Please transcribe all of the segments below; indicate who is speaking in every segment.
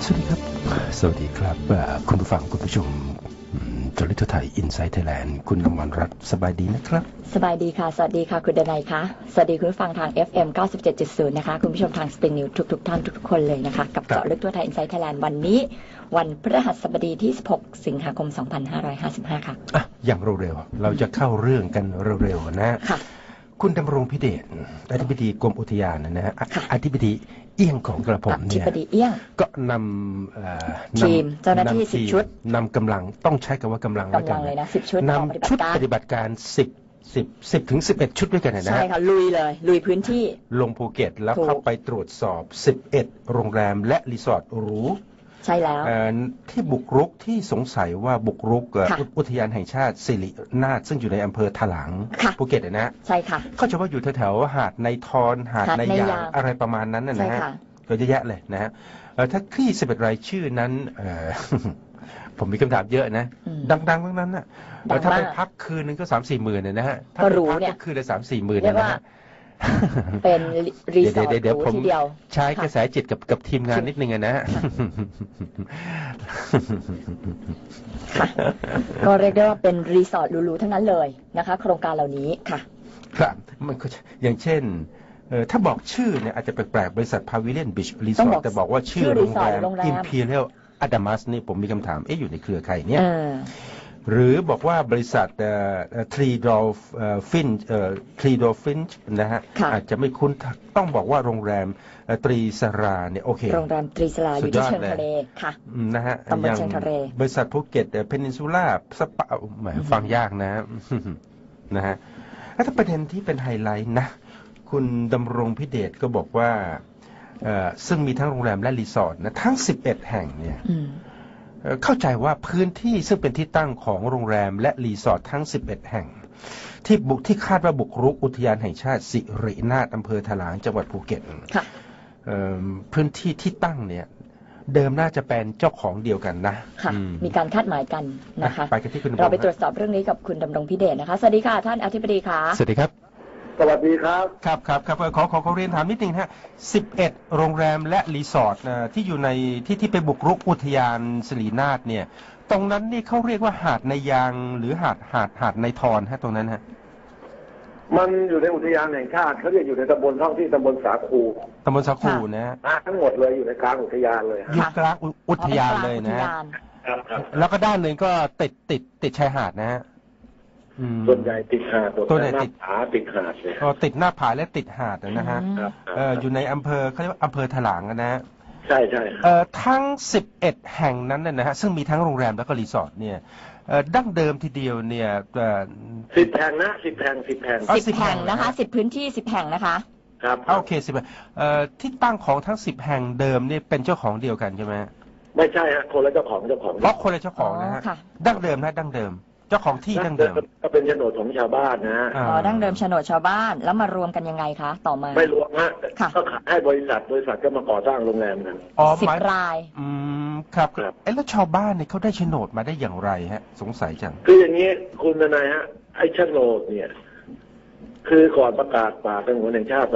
Speaker 1: สวัสดีครับสวัสดีครับคุณผู้ฟังคุณผู้ชมจอลิทไทยอินไซต์ไทยแลนด์คุณน้ำมันรัตน์สบายดีนะครับ
Speaker 2: สบายดีค่ะสวัสดีค่ะคุณดนัยคะสวัสดีคุณผู้ฟังทาง FM 97.0 นะคะคุณผู้ชมทางสปริงนิวทุกท่านทุกคนเลยนะคะกับเจาะลึกทั่วไทยอินไซต์ไทยแลนด์วันนี้วันพฤหัสบดีที่16สิงหาคม2555ค่ะ
Speaker 1: อย่างเร็วๆเราจะเข้าเรื่องกันเร็วๆนะค่ะคุณดำรงพิเดชอธิบดีกรมอุทยานนะฮะอธิบดีเอี้ยงของกระผมเนี่ยก็นำ
Speaker 2: ทีมเจ้าหน้าที่10ชุด
Speaker 1: นำกำลังต้องใช้คำว่ากำลัง
Speaker 2: เลยนะ10ชุด
Speaker 1: นำชุดปฏิบัติการ10ถึง11ชุดด้วยกันนะ
Speaker 2: ใช่ค่ะลุยพื้นที่
Speaker 1: ลงภูเก็ตแล้วเข้าไปตรวจสอบ11โรงแรมและรีสอร์ทหรู
Speaker 2: ใช่แล้ว
Speaker 1: ที่บุกรุกที่สงสัยว่าบุกรุกอุทยานแห่งชาติสิรินาถซึ่งอยู่ในอำเภอถลางภูเก็ตนะ
Speaker 2: ใช่ค่ะ
Speaker 1: เขาจะว่าอยู่แถวๆหาดในทอนหาดในยางอะไรประมาณนั้นนะฮะก็เยอะแยะเลยนะฮะถ้าคลี่11รายชื่อนั้นผมมีคำถามเยอะนะดังๆทั้งนั้นนะถ้าไปพักคืนนึงก็3-4 หมื่นนะฮะถ้าไปพักก็คืนละ3-4 หมื่นนะฮะ
Speaker 2: เป็นรีสอร์ทหรูทีเดียว
Speaker 1: ใช้กระแสจิตกับทีมงานนิดนึงนะฮะ
Speaker 2: ก็เรียกได้ว่าเป็นรีสอร์ทหรูๆทั้งนั้นเลยนะคะโครงการเหล่านี้ค่ะ
Speaker 1: ครับมันก็อย่างเช่นถ้าบอกชื่อเนี่ยอาจจะแปลกๆบริษัทพาวิเลียนบีชรีสอร์ทแต่บอกว่าชื่อโรงแรม Imperial Adamas นี่ผมมีคำถามอยู่ในเครือใครเนี่ยหรือบอกว่าบริษัทThree Dolphin นะฮะอาจจะไม่คุ้นต้องบอกว่าโรงแรมตรีสราเนี่ยโอเค
Speaker 2: โรงแรมตรีสราอยู่ที่เชิงทะเลค่ะ
Speaker 1: นะฮะ
Speaker 2: ตำบลเชิงทะเล
Speaker 1: บริษัทภูเก็ตเพนินซูล่าสปาแหมฟังยากนะนะฮะถ้าประเด็นที่เป็นไฮไลท์นะคุณดำรงพิเดชก็บอกว่าซึ่งมีทั้งโรงแรมและรีสอร์ทนะทั้ง11แห่งเนี่ยเข้าใจว่าพื้นที่ซึ่งเป็นที่ตั้งของโรงแรมและรีสอร์ททั้ง11แห่งที่คาดว่าบุกรุกอุทยานแห่งชาติสิรินาถอำเภอถลางจังหวัดภูเก็ตพื้นที่ที่ตั้งเนี่ยเดิมน่าจะเป็นเจ้าของเดียวกันนะ
Speaker 2: ค่ะมีการคาดหมายกันนะคะ
Speaker 1: ไปกันที่คุณ
Speaker 2: เราไปตรวจสอบเรื่องนี้กับคุณดำรงพิเดชนะคะสวัสดีค่ะท่านอธิบดีค่ะ
Speaker 1: สวัสดีครับ
Speaker 3: สวัสดีครับ
Speaker 1: ครับขอเรียนถามนิดนึงฮะ11โรงแรมและรีสอร์ทที่อยู่ในที่ไปบุกรุกอุทยานสิรินาถเนี่ยตรงนั้นนี่เขาเรียกว่าหาดในยางหรือหาดในทอนฮะตรงนั้นฮะ
Speaker 3: มันอยู่ในอุทยานแห่งชาติเขาเรียกอยู่ในตำบลท้องที่ตำบลสาคู
Speaker 1: นะ
Speaker 3: ทั้งหมดเลยอยู่ในกลางอุทยานเลย
Speaker 1: อยู่กลางอุทยานเลยนะแล้วก็ด้านหนึ่งก็ติดชายหาดนะฮะ
Speaker 3: ส่วนใหญ่ติดหาดตัวใหญ่ติดหาดเลย
Speaker 1: ติดหน้าผาและติดหาดนะฮะอยู่ในอำเภอเขาเรียกว่าอำเภอถลางนะ
Speaker 3: ใช่
Speaker 1: ทั้ง11แห่งนั้นนะฮะซึ่งมีทั้งโรงแรมแล้วก็รีสอร์ทเนี่ยดั้งเดิมทีเดียวเนี่ย
Speaker 3: 10 แห่งนะ10 แห่ง
Speaker 2: นะคะ10พื้นที่10แห่งนะคะ
Speaker 3: ครับ
Speaker 1: โอเค10ที่ตั้งของทั้ง10แห่งเดิมเนี่ยเป็นเจ้าของเดียวกันใช่ไหม
Speaker 3: ไม่ใช่ฮะคนละเจ้าของ
Speaker 1: คนละเจ้าของนะฮะดั้งเดิมเจ้าของที่ดั้งเดิม
Speaker 3: ก็เป็นโฉนดของชาวบ้านนะ
Speaker 2: ดั้งเดิมโฉนดชาวบ้านแล้วมารวมกันยังไงคะต่อมา
Speaker 3: ไม่รวมฮะก็ขายให้บริษัทก็มาก่อสร้างโรงแรมนั้น
Speaker 2: 10 ราย
Speaker 1: ครับแล้วชาวบ้านเนี่ยเขาได้โฉนดมาได้อย่างไรฮะสงสัยจัง
Speaker 3: คืออย่างนี้คุณนายฮะไอ้โฉนดเนี่ยคือก่อนประกาศป่าสงวนแห่งชาติ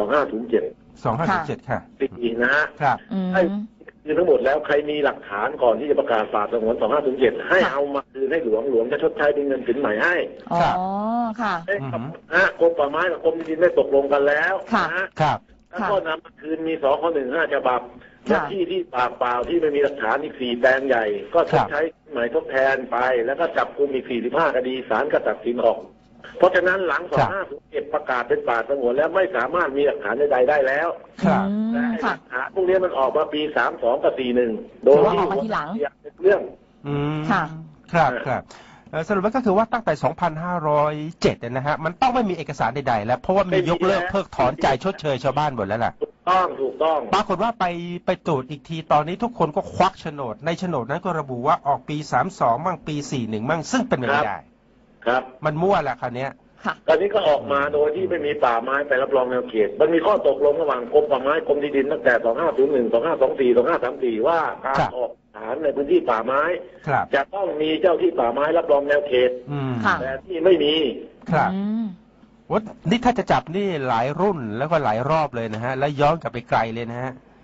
Speaker 1: 2507ค่ะ
Speaker 3: ปีนะฮะ
Speaker 1: ครับ
Speaker 3: คือทั้งหมดแล้วใครมีหลักฐานก่อนที่จะประกาศป่าสงวน2507ให้เอามาคืนให้หลวงจะชดใช้เป็นเงินสินใหม่ให้
Speaker 2: ค่ะ
Speaker 3: กรมป่าไม้กับกรมที่ดินได้ตกลงกันแล้ว
Speaker 1: นะครับ
Speaker 3: แล้วก็นำมาคืนมี2 ข้อ 1 5ฉบับและที่ป่าเปล่าที่ไม่มีหลักฐานอีก4 แปลงใหญ่ก็ชดใช้ใหม่ทดแทนไปแล้วก็จับกุมอีก45 คดีศาลก็ตัดสินออกเพราะฉะนั้นหลัง2507ประกาศเป็นป่าสงวนแล้วไม่สามารถมีหลักฐานใดๆได้แล้วแต่หลักฐานพวกนี้มันออกมาปี32กับ41โดยที่เรื่อง
Speaker 1: ครับสรุปก็คือว่าตั้งแต่2507นะฮะมันต้องไม่มีเอกสารใดๆแล้วเพราะว่ามียกเลิกเพิกถอนจ่ายชดเชยชาวบ้านหมดแล้วล่ะ
Speaker 3: ถูกต้อง
Speaker 1: ปรากฏว่าไปตรวจอีกทีตอนนี้ทุกคนก็ควักโฉนดในโฉนดนั้นก็ระบุว่าออกปี32มั่งปี41มั่งซึ่งเป็นไม่ได้
Speaker 3: ครับ
Speaker 1: มันมั่วแหละคราวนี้
Speaker 3: ตอนนี้ก็ออกมาโดยที่ไม่มีป่าไม้ไปรับรองแนวเขตมันมีข้อตกลงระหว่างกรมป่าไม้กรมที่ดินตั้งแต่2501 2524 2534ว่าการออกฐานในพื้นที่ป่าไม้จะต้องมีเจ้าที่ป่าไม้รับรองแนวเขตแต่ที่ไม่มี
Speaker 1: ครับว่านี่ถ้าจะจับนี่หลายรุ่นแล้วก็หลายรอบเลยนะฮะและย้อนกลับไปไกลเลยนะฮะ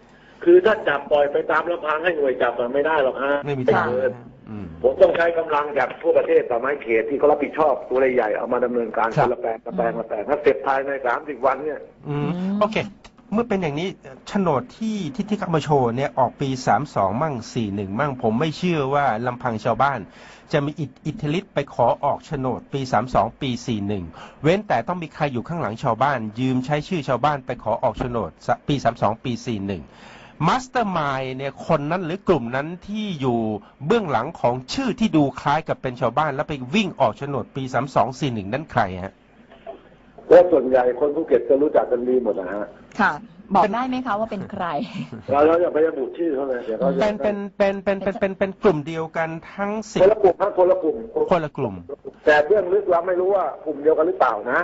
Speaker 3: คือถ้าจับปล่อยไปตามลำพังให้หน่วยจับมันไม่ได้หรอกฮะ
Speaker 1: ไม่มีทาง
Speaker 3: เกิน
Speaker 1: อืม
Speaker 3: ผมต้องใช้กำลังจากทั่วประเทศป่าไม้เขตที่เขารับผิดชอบตัวใหญ่เอามาดำเนินการ
Speaker 1: ครั
Speaker 3: ค
Speaker 1: บ
Speaker 3: นละแปลงถ้าเสร็จภายใน30 วันเนี่ย
Speaker 1: โอเค เมื่อเป็นอย่างนี้โฉนดที่เขามาโชว์เนี่ยออกปี32มั่ง41มั่งผมไม่เชื่อว่าลำพังชาวบ้านจะมีอิทธิฤทธิ์ไปขอออกโฉนดปี32ปี41เว้นแต่ต้องมีใครอยู่ข้างหลังชาวบ้านยืมใช้ชื่อชาวบ้านไปขอออกโฉนดปี32ปี41มาสเตอร์มายเนี่ยคนนั้นหรือกลุ่มนั้นที่อยู่เบื้องหลังของชื่อที่ดูคล้ายกับเป็นชาวบ้านแล้วไปวิ่งออกโฉนดปี32 41นั้นใครฮะ
Speaker 3: ก็ส่วนใหญ่คนภูเก็ตจะรู้จักกันดีหมดนะฮะ
Speaker 2: ค่ะ บอกได้ไหมคะว่าเป็นใคร
Speaker 3: เราอย่าไประบุชื่อเขาเลยเดี๋ยวเขา
Speaker 1: เป็นกลุ่มเดียวกันทั้ง10
Speaker 3: คนละกลุ่มครับคนละกลุ่มแต่เบื้องลึกเราไม่รู้ว่ากลุ่มเดียวกันหรือเปล่านะ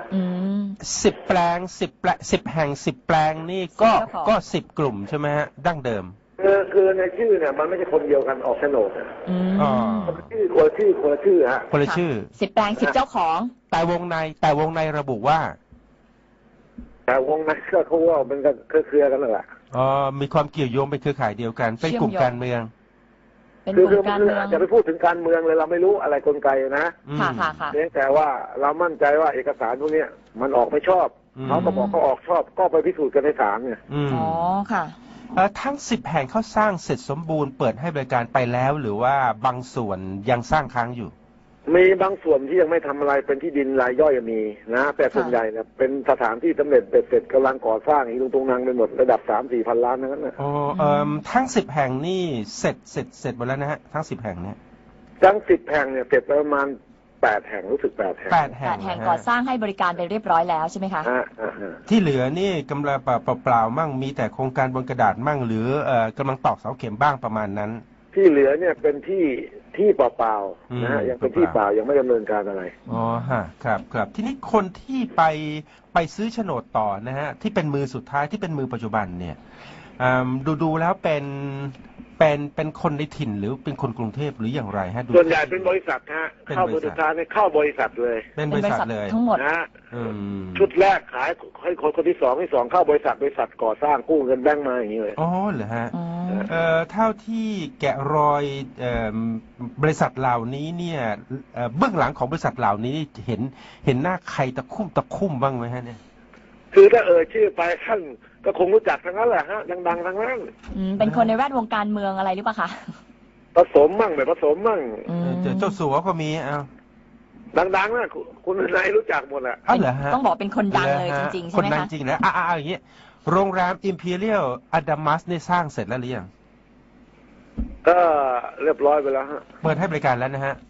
Speaker 1: 10 แปลง10 แห่ง 10 แปลงนี่ก็10 กลุ่มใช่ไหมฮะดั้งเดิม
Speaker 3: คือในชื่อเนี่ยมันไม่ใช่คนเดียวกันออกโฉนดคนละชื่อฮะ
Speaker 1: คนละชื่อ
Speaker 2: 10 แปลง 10 เจ้าของ
Speaker 1: แต่วงในระบุว่า
Speaker 3: แต่วงในก็เขาว่ามันก็เครือกันแหละ
Speaker 1: มีความเกี่ยวโยงเป็นเครือข่ายเดียวกันเป็นกลุ่มการเมือง
Speaker 2: เป็นกลุ่มการเมือง
Speaker 3: จะไปพูดถึงการเมืองเลยเราไม่รู้อะไรกลไกนะ
Speaker 2: ค่ะ
Speaker 3: เพียงแต่ว่าเรามั่นใจว่าเอกสารพวกนี้มันออกไม่ชอบเขาก็บอกเขาออกชอบก็ไปพิสูจน์กันในศาลไง
Speaker 2: อ๋อค่ะ
Speaker 1: ทั้ง10 แห่งเขาสร้างเสร็จสมบูรณ์เปิดให้บริการไปแล้วหรือว่าบางส่วนยังสร้างค้างอยู่
Speaker 3: มีบางส่วนที่ยังไม่ทำอะไรเป็นที่ดินรายย่อยมีนะแต่ส่วนใหญ่เนี่ยเป็นสถานที่สำเร็จเสร็จกำลังก่อสร้างอีกตรงนั้นไปหมดระดับ 3-4 พันล้านนั้นนะ
Speaker 1: ทั้ง10 แห่งนี่เสร็จหมดแล้วนะฮะทั้ง10 แห่งเนี่ย
Speaker 3: ทั้ง10 แห่งเนี่ยเสร็จประมาณ8 แห่งรู้สึก8 แห่ง
Speaker 2: 8 แห่งก่อสร้างให้บริการไปเรียบร้อยแล้วใช่ไหมคะ
Speaker 1: ที่เหลือนี่กำลังเปล่ามั่งมีแต่โครงการบนกระดาษมั่งหรือกำลังตอกเสาเข็มบ้างประมาณนั้น
Speaker 3: ที่เหลือเนี่ยเป็นที่เปล่าๆนะฮะยังเป็นที่เปล่ายังไม่ดำเนินการอะไร
Speaker 1: ครับทีนี้คนที่ไปซื้อโฉนดต่อนะฮะที่เป็นมือสุดท้ายที่เป็นมือปัจจุบันเนี่ยดูแล้วเป็นคนในถิ่นหรือเป็นคนกรุงเทพหรืออย่างไรฮะ
Speaker 3: ส่วนใหญ่เป็นบริษัทฮะเข้าบริษัทเข้าบริษัทเลย
Speaker 1: เป็นบริษัทเลย
Speaker 2: ทั้งหมด
Speaker 3: นะชุดแรกขายให้คนที่สองเข้าบริษัทก่อสร้างกู้เงินแบงก์มาอย่างนี้เลย
Speaker 1: อ๋อเหรอฮะเท่าที่แกะรอยบริษัทเหล่านี้เนี่ยเบื้องหลังของบริษัทเหล่านี้เห็นหน้าใครตะคุ่มบ้างไหมฮะเนี่ย
Speaker 3: คือถ้าชื่อไปท่านก็คงรู้จักทั้งนั้นแหละฮะดังๆทั้งนั้น
Speaker 2: เป็นคนในแวดวงการเมืองอะไรหรือเปล่าคะ
Speaker 3: ผสมมั่งแบบผสมมั่ง
Speaker 1: เจ้าสัวก็มี
Speaker 3: ดังๆนะคุณนายรู้จักหมดแหละ
Speaker 2: ต้องบอกเป็นคนดังเลยจริงๆใช่ไหมคะ
Speaker 1: คนดังจริงนะอย่างเงี้ยโรงแรม Imperial Adamas นี่สร้างเสร็จแล้วหรือยัง
Speaker 3: ก็เรียบร้อยไปแล้วฮะ
Speaker 1: เปิดให้บริการแล้วนะฮะ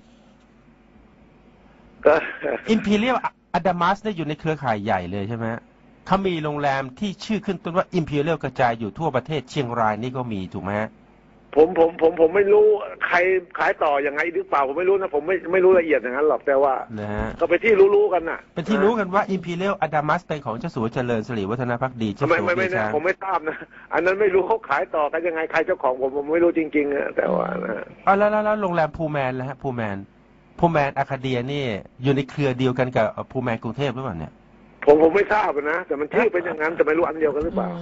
Speaker 3: ก็
Speaker 1: Imperial Adamas เนี่ยอยู่ในเครือข่ายใหญ่เลยใช่ไหมเขามีโรงแรมที่ชื่อขึ้นต้นว่า Imperial กระจายอยู่ทั่วประเทศเชียงรายนี่ก็มีถูกไหม
Speaker 3: ผมไม่รู้ใครขายต่อยังไงหรือเปล่าผมไม่รู้นะผมไม่รู้ละเอียดอย่างนั้นหรอกแต่ว่าก็ไปที่รู้กันน่ะ
Speaker 1: เป็นที่รู้กันว่า Imperial Adamas เป็นของเจ้าสัวเจริญสิริวัฒนภักดีเจ้าสัว
Speaker 3: ไม่ผมไม่ทราบนะอันนั้นไม่รู้เขาขายต่อกันยังไงใครเจ้าของผมไม่รู้จริงๆแต่ว่านะ
Speaker 1: แล้วโรงแรมภูแมนแล้วฮะภูแมนอาคาเดียนี่อยู่ในเครือเดียวกันกับภูแมนกรุงเทพหรือเปล่าเนี่ย
Speaker 3: ผมไม่ทราบนะแต่มันชื่อเป็นอย่างนั้นแต่ไม่รู้อันเดียวกันหรือเปล่า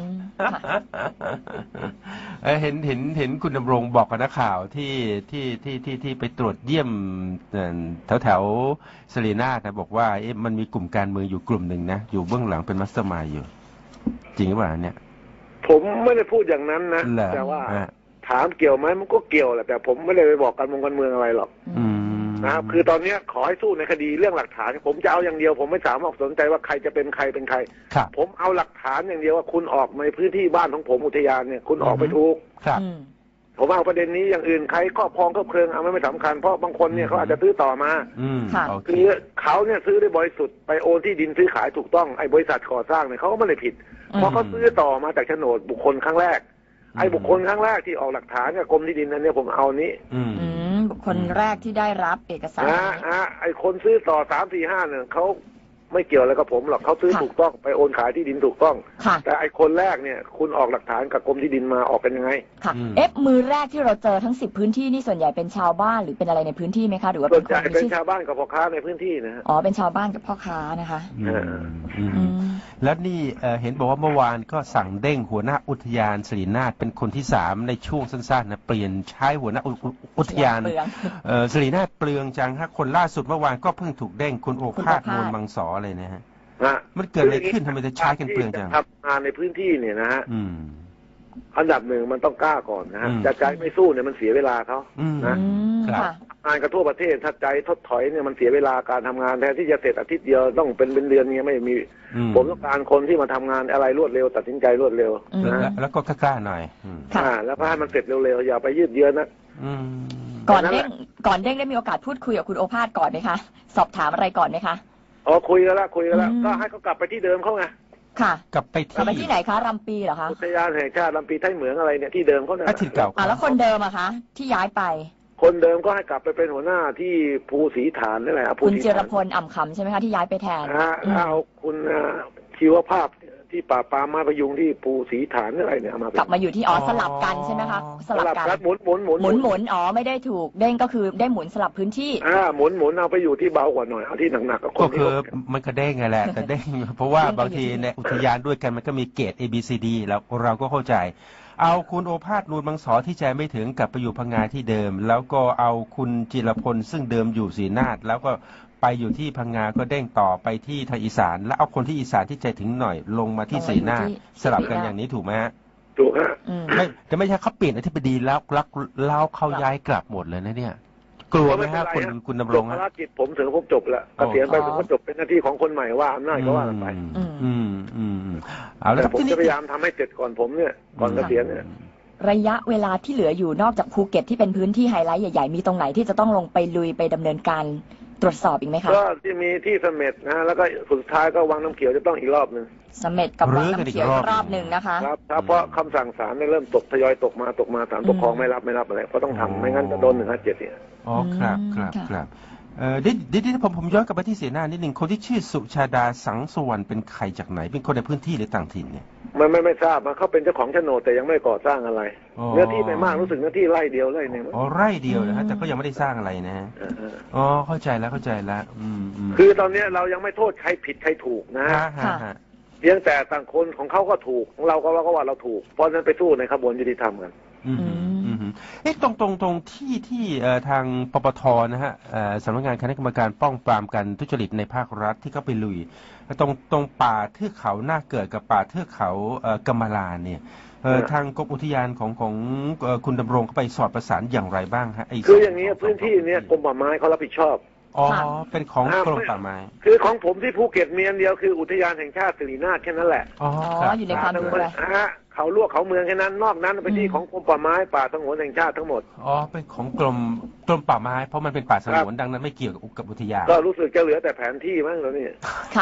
Speaker 1: เห็นคุณดำรงบอกกับนักข่าวที่ไปตรวจเยี่ยมแถวสลีนาถนะบอกว่ามันมีกลุ่มการเมืองอยู่กลุ่มหนึ่งนะอยู่เบื้องหลังเป็นมัสเตอร์มายด์อยู่จริงหรือเปล่าเนี่ย
Speaker 3: ผมไม่ได้พูดอย่างนั้นนะแต่ว่าถามเกี่ยวไหมมันก็เกี่ยวแหละแต่ผมไม่ได้ไปบอกการเมืองอะไรหรอกนะครับคือตอนนี้ขอให้สู้ในคดีเรื่องหลักฐานผมจะเอาอย่างเดียวผมไม่สามารถสนใจว่าใครจะเป็นใครผมเอาหลักฐานอย่างเดียวว่าคุณออกในพื้นที่บ้านของผมอุทยานเนี่ยคุณออกไปถูกผมเอาประเด็นนี้อย่างอื่นใครครอบครองครอบครองเอาไม่สำคัญเพราะบางคนเนี่ยเขาอาจจะซื้อต่อมาคือเขาเนี่ยซื้อได้บริสุทธิ์ไปโอนที่ดินซื้อขายถูกต้องไอ้บริษัทก่อสร้างเนี่ยเขาก็ไม่ได้ผิดเพราะเขาซื้อต่อมาจากโฉนดบุคคลครั้งแรกไอ้บุคคลครั้งแรกที่ออกหลักฐานกับกรมที่ดินนั้นเนี่ยผมเอานี้
Speaker 2: บุคคลแรกที่ได้รับเอกสาร
Speaker 3: ไอ้คนซื้อต่อ3-4-5เนี่ยเขาไม่เกี่ยวอะไรกับผมหรอกเขาซื้อ
Speaker 2: ค่ะ
Speaker 3: ถูกต้องไปโอนขายที่ดินถูกต้อง
Speaker 2: ค่ะ
Speaker 3: แต่ไอ้คนแรกเนี่ยคุณออกหลักฐานกับกรมที่ดินมาออกกันยังไง
Speaker 2: ค่ะมือแรกที่เราเจอทั้ง10พื้นที่นี่ส่วนใหญ่เป็นชาวบ้านหรือเป็นอะไรในพื้นที่ไหมคะหรือว่า
Speaker 3: ส่
Speaker 2: เป็
Speaker 3: วน
Speaker 2: นค
Speaker 3: ใหญ่
Speaker 2: น
Speaker 3: เป็น
Speaker 2: ชื่อ
Speaker 3: ชาวบ้านกับพ่อค้าในพื้นที่นะฮะ
Speaker 2: อ๋อเป็นชาวบ้านกับพ่อค้านะคะ อืม
Speaker 1: แล้วนี่เห็นบอกว่าเมื่อวานก็สั่งเด้งหัวหน้าอุทยานสิรินาถเป็นคนที่3ในช่วงสั้นๆนะเปลี่ยนใช้หัวหน้าอุทยาน
Speaker 2: เปลือง
Speaker 1: สิรินาถเปลืองจังฮะคนล่าสุดเมื่อวานก็เพิ่งถูกเด้งคุณโอภาส
Speaker 2: คุณโอภาส
Speaker 1: มูลมังสอเลยนะฮะ
Speaker 3: นะ
Speaker 1: มันเกิดอะไรขึ้นทำไมจะใช้กันเปลืองจัง
Speaker 3: ทำงานในพื้นที่เนี่ยนะฮะ
Speaker 1: อืม
Speaker 3: อันดับหนึ่งมันต้องกล้าก่อนนะฮะ
Speaker 1: อืม
Speaker 3: จะใจไม่สู้เนี่ยมันเสียเวลาเขา
Speaker 1: อืม
Speaker 3: นะ
Speaker 1: ครับ
Speaker 2: ค่ะ
Speaker 3: งานกันทั่วประเทศถ้าใจทดถอยเนี่ยมันเสียเวลาการทำงานแทนที่จะเสร็จอาทิตย์เดียวต้องเป็นเดือนเนี่ยไม่มี ผมต้องการคนที่มาทำงานอะไรรวดเร็วตัดสินใจรวดเร็ว
Speaker 2: อืม
Speaker 3: นะ
Speaker 1: แล้วก็กล้าๆหน่อยอืม
Speaker 2: ค่ะ
Speaker 3: แล้วก็ให้มันเสร็จเร็วๆอย่าไปยืดเยื้อนะ
Speaker 1: อืม
Speaker 2: ก่อนเด้งได้มีโอกาสพูดคุยกับคุณโอภาสก่อนไหมคะ สอบถามอะไรก่อนไหมคะ
Speaker 3: อ๋อคุยกันแล้ว
Speaker 2: อืม
Speaker 3: ก็ให้เขากลับไปที่เดิมเขาไง
Speaker 2: ค่ะ
Speaker 1: กลับไป
Speaker 2: กลับไป
Speaker 1: ที่
Speaker 2: ที่ไหนคะรำปีเหรอคะ
Speaker 3: อุทยานแห่งชาติลำปีไทยเหมืองอะไรเนี่ยที่เดิมเขาเนี่ย
Speaker 1: ถิ่นเก่า
Speaker 2: แล้วคนเดิมอะคะ ที่ย้ายไป
Speaker 3: คนเดิมก็ให้กลับไปเป็นหัวหน้าที่ภูศรีฐานนี่แหละภู
Speaker 2: คุณ
Speaker 3: ศรี
Speaker 2: จิ
Speaker 3: ฐาน
Speaker 2: รพลอ่ำคำใช่ไหมคะที่ย้ายไปแทน
Speaker 3: เอาคุณชีวภาพที่ป่าปามาพยุงที่ภูศรีฐานอะไรเนี่ยเอามา
Speaker 2: กลับมาอยู่ที่สลับกันใช่ไหมคะสลับกัน
Speaker 3: หมุน
Speaker 2: หมุนไม่ได้ถูกเด้งก็คือได้หมุนสลับพื้นที่
Speaker 3: หมุนเอาไปอยู่ที่เบากว่าหน่อยเอาที่หนักๆกับค
Speaker 1: ก็
Speaker 3: นที่
Speaker 1: คือมันก็เด้งไงแหละแต่เด้ง เพราะว่าบางทีในอุทยานด้วยกันมันก็มีเกรด A B C D แล้วเราก็เข้าใจ เอาคุณโอภาสนูนมังสอที่ใจไม่ถึงกลับไปอยู่พังงาที่เดิม แล้วก็เอาคุณจิรพลซึ่งเดิมอยู่ศรีนาถแล้วก็ไปอยู่ที่พังงาก็เด้งต่อไปที่ทางอีสาน แล้วเอาคนที่อีสานที่ใจถึงหน่อยลงมาที่ศรีนาถสลับกันอย่างนี้ถูกไหมฮะ
Speaker 3: ถูกฮะ
Speaker 1: ไม่จะไม่ใช่เขาเปลี่ยนอธิบดีแล้วเขาย้ายกลับหมดเลยนะเนี่ยกลัวไหมฮะคุณดำรงฮะ
Speaker 3: ภารกิจผมถึงผมจบแล้วเกษียณไปผมก็จบเป็นหน้าที่ของคนใหม่ว่าอำนาจก็ว่ากันไป
Speaker 1: เอาแล้ว
Speaker 3: แต่
Speaker 1: ครับ
Speaker 3: ผม
Speaker 1: ที่นี่
Speaker 3: จะพยายามทำให้เสร็จก่อนผมเนี่ยก่อนเกษียณเนี่ย
Speaker 2: ระยะเวลาที่เหลืออยู่นอกจากภูเก็ตที่เป็นพื้นที่ไฮไลท์ใหญ่ๆมีตรงไหนที่จะต้องลงไปลุยไปดำเนินการตรวจสอบอีกไหมคะ
Speaker 3: ก็ที่มีที่เสม็ดนะแล้วก็สุดท้ายก็วังน้ำเขียวจะต้องอีกรอบหนึ่ง
Speaker 2: เสม็ดกับวังน้ำเขียวอีกรอบหนึ่งนะคะ
Speaker 3: ครับเพราะคำสั่งศาลเนี่ยเริ่มทยอยตกมาศาลปกครองไม่รับอะไรเพราะต้องทำไม่งั้นจะโดน157เนี่ย
Speaker 1: อ๋อครับ
Speaker 2: ค่ะ
Speaker 1: ดิผมย้อนกลับไปที่เสนานิดหนึ่งคนที่ชื่อสุชาดาสังสวรรณเป็นใครจากไหนเป็นคนในพื้นที่หรือต่างถิ่นเนี่ย
Speaker 3: ไม่ทราบเขาเป็นเจ้าของโฉนดแต่ยังไม่ก่อสร้างอะไร เนื้อที่ไม่มากรู้สึกเนื้อที่ไร่เดียวไร่หนึ่ง
Speaker 1: อ๋อไร่เดียวนะฮะแต่ก็ยังไม่ได้สร้างอะไรนะฮะอ๋อเข้าใจแล้ว
Speaker 3: คือตอนนี้เรายังไม่โทษใครผิดใครถูกนะเพียงแต่ต่างคนของเขาก็ถูกของเราก็ว่าเราถูกเพราะฉะนั้นไปสู้ในขบวนยุติธรรมกัน
Speaker 1: ตรงที่ทางปปทนะฮะสำนักงานคณะกรรมการป้องปรามการทุจริตในภาครัฐที่เขาไปลุยตรงป่าเทือกเขาหน้าเกิดกับป่าเทือกเขากำมะลาเนี่ยทางกรมอุทยานของคุณดำรงเขาไปสอดประสานอย่างไรบ้างฮะ
Speaker 3: คืออย่างนี้พื้นที่เนี้ยกรมป่าไม้เขารับผิดชอบ
Speaker 1: อ๋อเป็นของกรมป่าไม้
Speaker 3: คือของผมที่ภูเก็ตมีอันเดียวคืออุทยานแห่งชาติสิรินาถแค่นั้นแหละ
Speaker 2: อ๋ออยู่ในความดูแล
Speaker 3: เขาลวกเขาเมืองแค่นั้นนอกนั้นเป็นที่ของกรมป่าไม้ป่าสงวนแห่งชาติทั้งหมด
Speaker 1: อ๋อเป็นของกรมป่าไม้เพราะมันเป็นป่าสงวนดังนั้นไม่เกี่ยวกับอุทยาน
Speaker 3: ก็รู้สึกจะเหลือแต่แผนที่มั้งแล้วนี่
Speaker 2: ค่ะ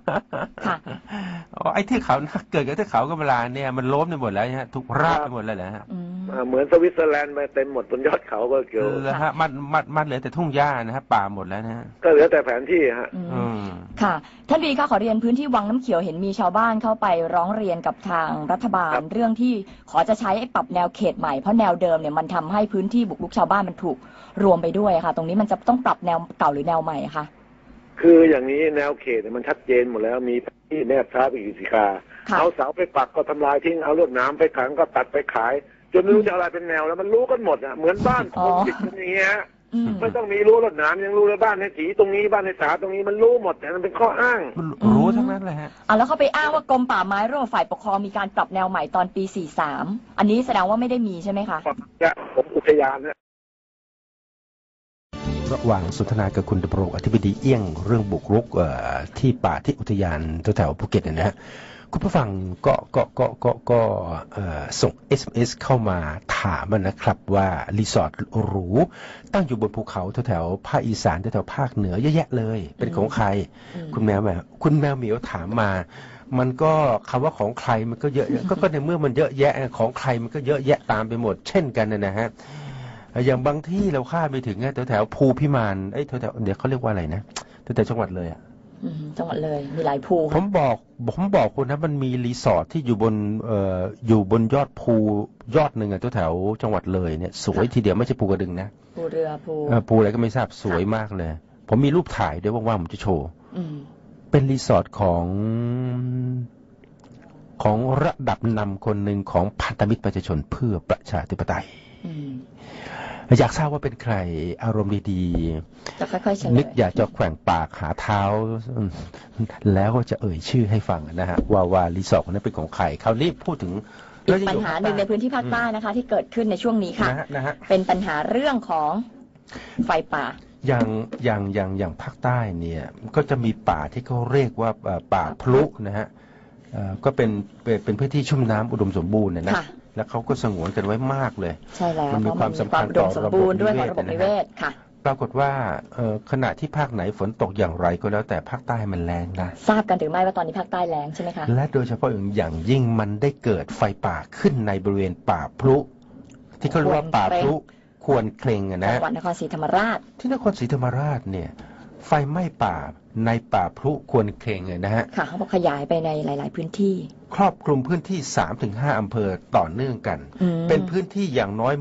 Speaker 1: อ๋อไอ้ที่เขาเกิดกับที่เขากำมะลาเนี่ยมันล้มไปหมดแล้วฮะถูกราบไปหมดแล้วนะฮะ
Speaker 3: เหมือนสวิตเซอร์แลนด์ไปเต็มหมดบนยอดเขาก็เกี่ยว
Speaker 1: แล้วฮะมันเหลือแต่ทุ่งหญ้านะฮะป่าหมดแล้วนะฮะ
Speaker 3: ก็เหลือแต่แผนที่ฮะ
Speaker 2: ค่ะท่านดีค่ะขอเรียนพื้นที่วังน้ำเขียวเห็นมีชาวบ้านเข้าไปร้องเรียนกับทางรัฐบาลเรื่องที่ขอจะใช้ปรับแนวเขตใหม่เพราะแนวเดิมเนี่ยมันทำให้พื้นที่บุกรุกชาวบ้านมันถูกรวมไปด้วยค่ะตรงนี้มันจะต้องปรับแนวเก่าหรือแนวใหม่คะ
Speaker 3: คืออย่างนี้แนวเขตมันชัดเจนหมดแล้วมีที่แนบท้าไปอยู่สิกาเอาเสาไปปักก็ทำลายทิ้งเอาลวดหนามไปขังก็ตัดไปขายจนไม่รู้จะอะไรเป็นแนวแล้วมันรู้กันหมดอ่ะเหมือนบ้านคนติดกันอย่างเงี้ยไม่ต้องมีรั้วลวดหนามยังรู้เลยบ้านในสีตรงนี้บ้านในสาตรงนี้มันรู้หมดแต่มันเป็นข้ออ้าง
Speaker 1: รู้ทั้งนั้นเลยฮะ
Speaker 2: แล้วเขาไปอ้างว่ากรมป่าไม้ร่วมฝ่ายปกครองมีการปรับแนวใหม่ตอนปี43อันนี้แสดงว่าไม่ได้มีใช่ไหมคะ
Speaker 3: ผมอุทยานนะ
Speaker 1: ระหว่างสนทนากับคุณดำรงอธิบดีเอี้ยงเรื่องบุกรุกที่ป่าที่อุทยานแถวภูเก็ตนะฮะคุณผู้ฟังก็ส่ง SMS เข้ามาถามนะครับว่ารีสอร์ทหรูตั้งอยู่บนภูเขาแถวภาคอีสานแถวภาคเหนือเยอะแยะเลยเป็นของใครคุณแมวเหมียวถามมามันก็คำว่าของใครมันก็เยอะก็ในเมื่อมันเยอะแยะของใครมันก็เยอะแยะตามไปหมดเช่นกันนะฮะอย่างบางที่เราคาดไปถึงแถวภูพิมานแถวเดี๋ยวเขาเรียกว่าอะไรนะแถวจังหวัดเลย
Speaker 2: จังหวัดเลยมีหลายภู
Speaker 1: ผมบอกคุณนะมันมีรีสอร์ทที่อยู่บนยอดภูยอดหนึ่งแถวจังหวัดเลยเนี่ยสวยทีเดียวไม่ใช่ภูกระดึงนะ
Speaker 2: ภูเรือ
Speaker 1: ภูอะไรก็ไม่ทราบสวยมากเลยผมมีรูปถ่ายด้วยว่างๆผมจะโชว์เป็นรีสอร์ทของระดับนำคนหนึ่งของพันธมิตรประชาชนเพื่อประชาธิปไตยอยากทราบว่าเป็นใครอารมณ์ดี
Speaker 2: ๆจะค่อยๆ
Speaker 1: นึกอยากจะแขว่งปากหาเท้าแล้วก็จะเอ่ยชื่อให้ฟังนะฮะว่ารีสอร์ทนั้นเป็นของใครคราวนี้พูดถึง
Speaker 2: ปัญหาหนึ่งในพื้นที่ภาคใต้นะคะที่เกิดขึ้นในช่วงนี้ค่ะเป็นปัญหาเรื่องของไฟป่า
Speaker 1: อย่างภาคใต้เนี่ยก็จะมีป่าที่เขาเรียกว่าป่าพลุนะฮะก็เป็นพื้นที่ชุ่มน้ำอุดมสมบูรณ์นะแล้วเขาก็สงวนกันไว้มากเลย
Speaker 2: ใช่แล้ว
Speaker 1: มันมีความสำคัญต่อระบบนิเวศ
Speaker 2: ค่ะ
Speaker 1: ปรากฏว่าขณะที่ภาคไหนฝนตกอย่างไรก็แล้วแต่ภาคใต้มันแรงนะ
Speaker 2: ทราบกันหรือไม่ว่าตอนนี้ภาคใต้แรงใช่ไหมคะ
Speaker 1: และโดยเฉพาะอย่างยิ่งมันได้เกิดไฟป่าขึ้นในบริเวณป่าพลุที่เขาเรียกว่าป่าพลุควรเคร่งนะ
Speaker 2: จังหวัดนครศรีธรรมราช
Speaker 1: ที่นครศรีธรรมราชเนี่ยไฟไหม้ป่าในป่าพลุควรเคร่งนะฮะ
Speaker 2: ค่ะเขาบอกขยายไปในหลายๆพื้นที่
Speaker 1: ครอบคลุมพื้นที่ 3-5 อำเภอต่อเนื่องกันเป็นพื้นที่อย่างน้อย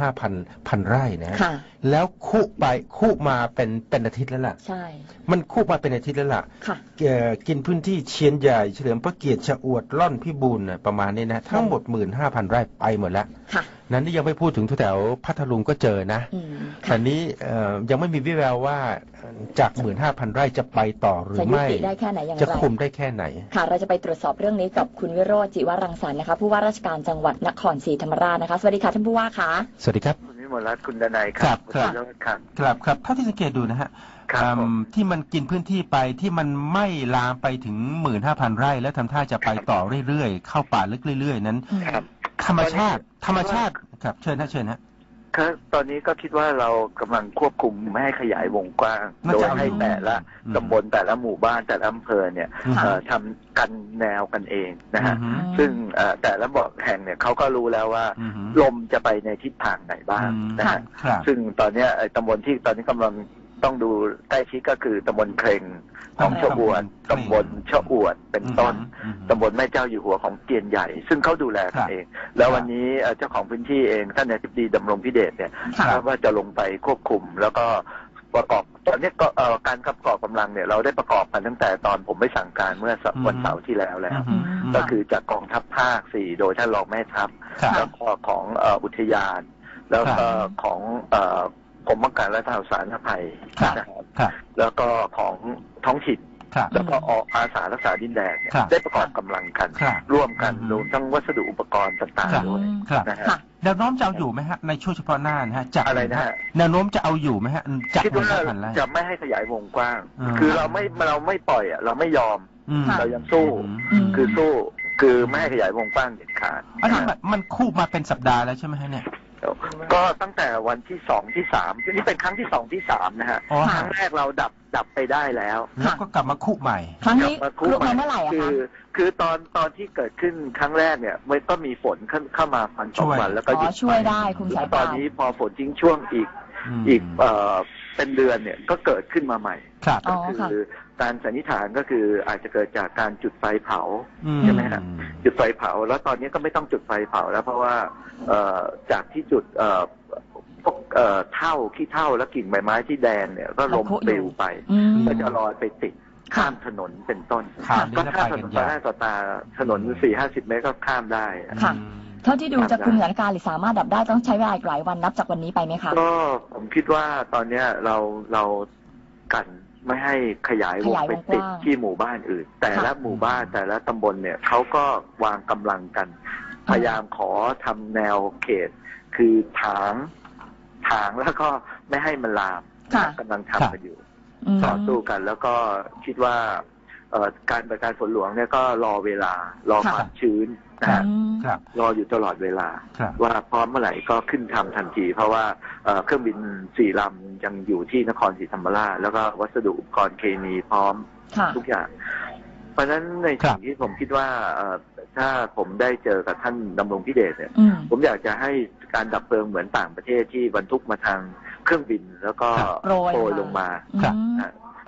Speaker 1: 15,000 ไร่นะแล้วคุมาเป็นอาทิตย์แล้วล่ะ
Speaker 2: ใช่
Speaker 1: มันคุมาเป็นอาทิตย์แล้วล่ะกินพื้นที่เชียนใหญ่เฉลิมพระเกียรติชะอวดล่อนพิบูลประมาณนี้นะทั้งหมด 15,000 ไร่ไปหมดแล้วนั้นนี่ยังไม่พูดถึงแถวพัทลุงก็เจอนะแต่นี้ยังไม่มีวิแววว่าจาก 15,000 ไร่จะไปต่อหรือไม่จะคุมได้แค่ไหน
Speaker 2: ค่ะเราจะไปตรวจสอบเรื่องนี้กับคุณวิโรจน์ จิวรังสรรค์นะคะผู้ว่าราชการจังหวัดนครศรีธรรมราชนะคะสวัสดีค่ะท่านผู้ว่าค่ะ
Speaker 1: สวัสดีครับ
Speaker 4: คุณวิมลรัตน์คุณดนัยครับ
Speaker 1: ครับเท่าที่สังเกตดูนะฮะที่มันกินพื้นที่ไปที่มันไม่ลามไปถึง 15,000 ไร่แล้วทำท่าจะไปต่อเรื่อยๆเข้าป่าลึกเรื่อยๆนั้นธรรมชาติครับเชิญฮะ
Speaker 4: ครับตอนนี้ก็คิดว่าเรากำลังควบคุมไม่ให้ขยายวงกว้างโดยให้แต่ละตำบลแต่ละหมู่บ้านแต่ละอำเภอเนี่ยทำกันแนวกันเองนะฮะซึ่งแต่ละบอกแห่งเนี่ยเขาก็รู้แล้วว่าลมจะไปในทิศทางไหนบ้างนะฮะซึ่งตอนนี้ตำบลที่ตอนนี้กำลังต้องดูใกล้ชิดก็คือตำบลเคร่งของชะอวดตำบลชะอวดเป็นต้นตำบลแม่เจ้าอยู่หัวของเกียนใหญ่ซึ่งเขาดูแลกันเองแล้ววันนี้เจ้าของพื้นที่เองท่านนายอธิบดีดำรงพิเดชเนี่ยว่าจะลงไปควบคุมแล้วก็ประกอบตอนนี้ก็การประกอบกำลังเนี่ยเราได้ประกอบกันตั้งแต่ตอนผมไปสั่งการเมื่อวันเสาร์ที่แล้วก็คือจากกองทัพภาค4โดยท่านรองแม่ทัพแล้วก็ของอุทยานแล้วก็ของกรมป้องกันและบรรเทาสาธารณภัยนะครับแล้วก็ของท้องถิ่นแล้วก็อาสารักษาดินแดนได้ประกอบกำลังกันร่วมกันรวมทั้งวัสดุอุปกรณ์ต่างๆด้วยนะฮะ
Speaker 1: แนวโน้มจะเอาอยู่ไหมฮะในช่วงเฉพาะหน้านะฮะจาก
Speaker 4: อะไรนะฮะ
Speaker 1: แนวโน้มจะเอาอยู่ไหมฮะ
Speaker 4: คิดว่าจะไม่ให้ขยายวงกว้างคือเราไม่ปล่อยเราไม่ยอมเรายังสู้คือไม่ให้ขยายวงกว้างเด็ดขาด
Speaker 1: อันนี้มันคู่มาเป็นสัปดาห์แล้วใช่ไหมฮะเนี่ย
Speaker 4: ก็ตั้งแต่วันที่2 ที่ 3นี่เป็นครั้งที่2 ที่ 3นะฮะครั้งแรกเราดับไปได้แล้ว
Speaker 1: ก็กลับมาคุใหม่
Speaker 2: ครั้งนี้คุมาเมื่อไหร่คะ
Speaker 4: คือตอนที่เกิดขึ้นครั้งแรกเนี่ยมันก็มีฝนเข้ามาวัน2 วันแล้วก็หยุด
Speaker 2: ช่วยได้คุณสาย
Speaker 4: ตอนนี้พอฝนทิ้งช่วงอีกเป็นเดือนเนี่ยก็เกิดขึ้นมาใหม่ก็คือการสันนิษฐานก็คืออาจจะเกิดจากการจุดไฟเผาใช่ไหมฮะจุดไฟเผาแล้วตอนนี้ก็ไม่ต้องจุดไฟเผาแล้วเพราะว่าจากที่จุดพวกขี้เถ้าและกิ่งใบไม้ที่แดงเนี่ยก็ลมปลิวไปก็จะลอยไปติดข้ามถนนเป็นต้นก็ข้ามถนนต่อหน้าต่อตาถนน 4-50 เมตรก็ข้ามได้
Speaker 2: เท่าที่ดูจากคุณสถานการณ์หรือสามารถดับได้ต้องใช้เวลาอีกหลายวันนับจากวันนี้ไปไหมคะ
Speaker 4: ก็ผมคิดว่าตอนนี้เรากันไม่ให้ขยายวงไปติดที่หมู่บ้านอื่นแต่ละหมู่บ้านแต่ละตำบลเนี่ยเขาก็วางกำลังกันพยายามขอทำแนวเขตคือถางแล้วก็ไม่ให้มันลามกำลังทำกันอยู่ต่อสู้กันแล้วก็คิดว่าการบริการฝนหลวงเนี่ยก็รอเวลารอความชื้นนะรออยู่ตลอดเวลาว่าพร้อมเมื่อไหร่ก็ขึ้นทำทันทีเพราะว่าเครื่องบิน4 ลำยังอยู่ที่นครศรีธรรมราชแล้วก็วัสดุอุปกรณ์เคมีพร้อมทุกอย่างเพราะฉะนั้นในสิ่งที่ผมคิดว่าถ้าผมได้เจอกับท่านดำรงพิเดชเนี่ยผมอยากจะให้การดับเพลิงเหมือนต่างประเทศที่บรรทุกมาทางเครื่องบินแล้วก็โปรยลงมา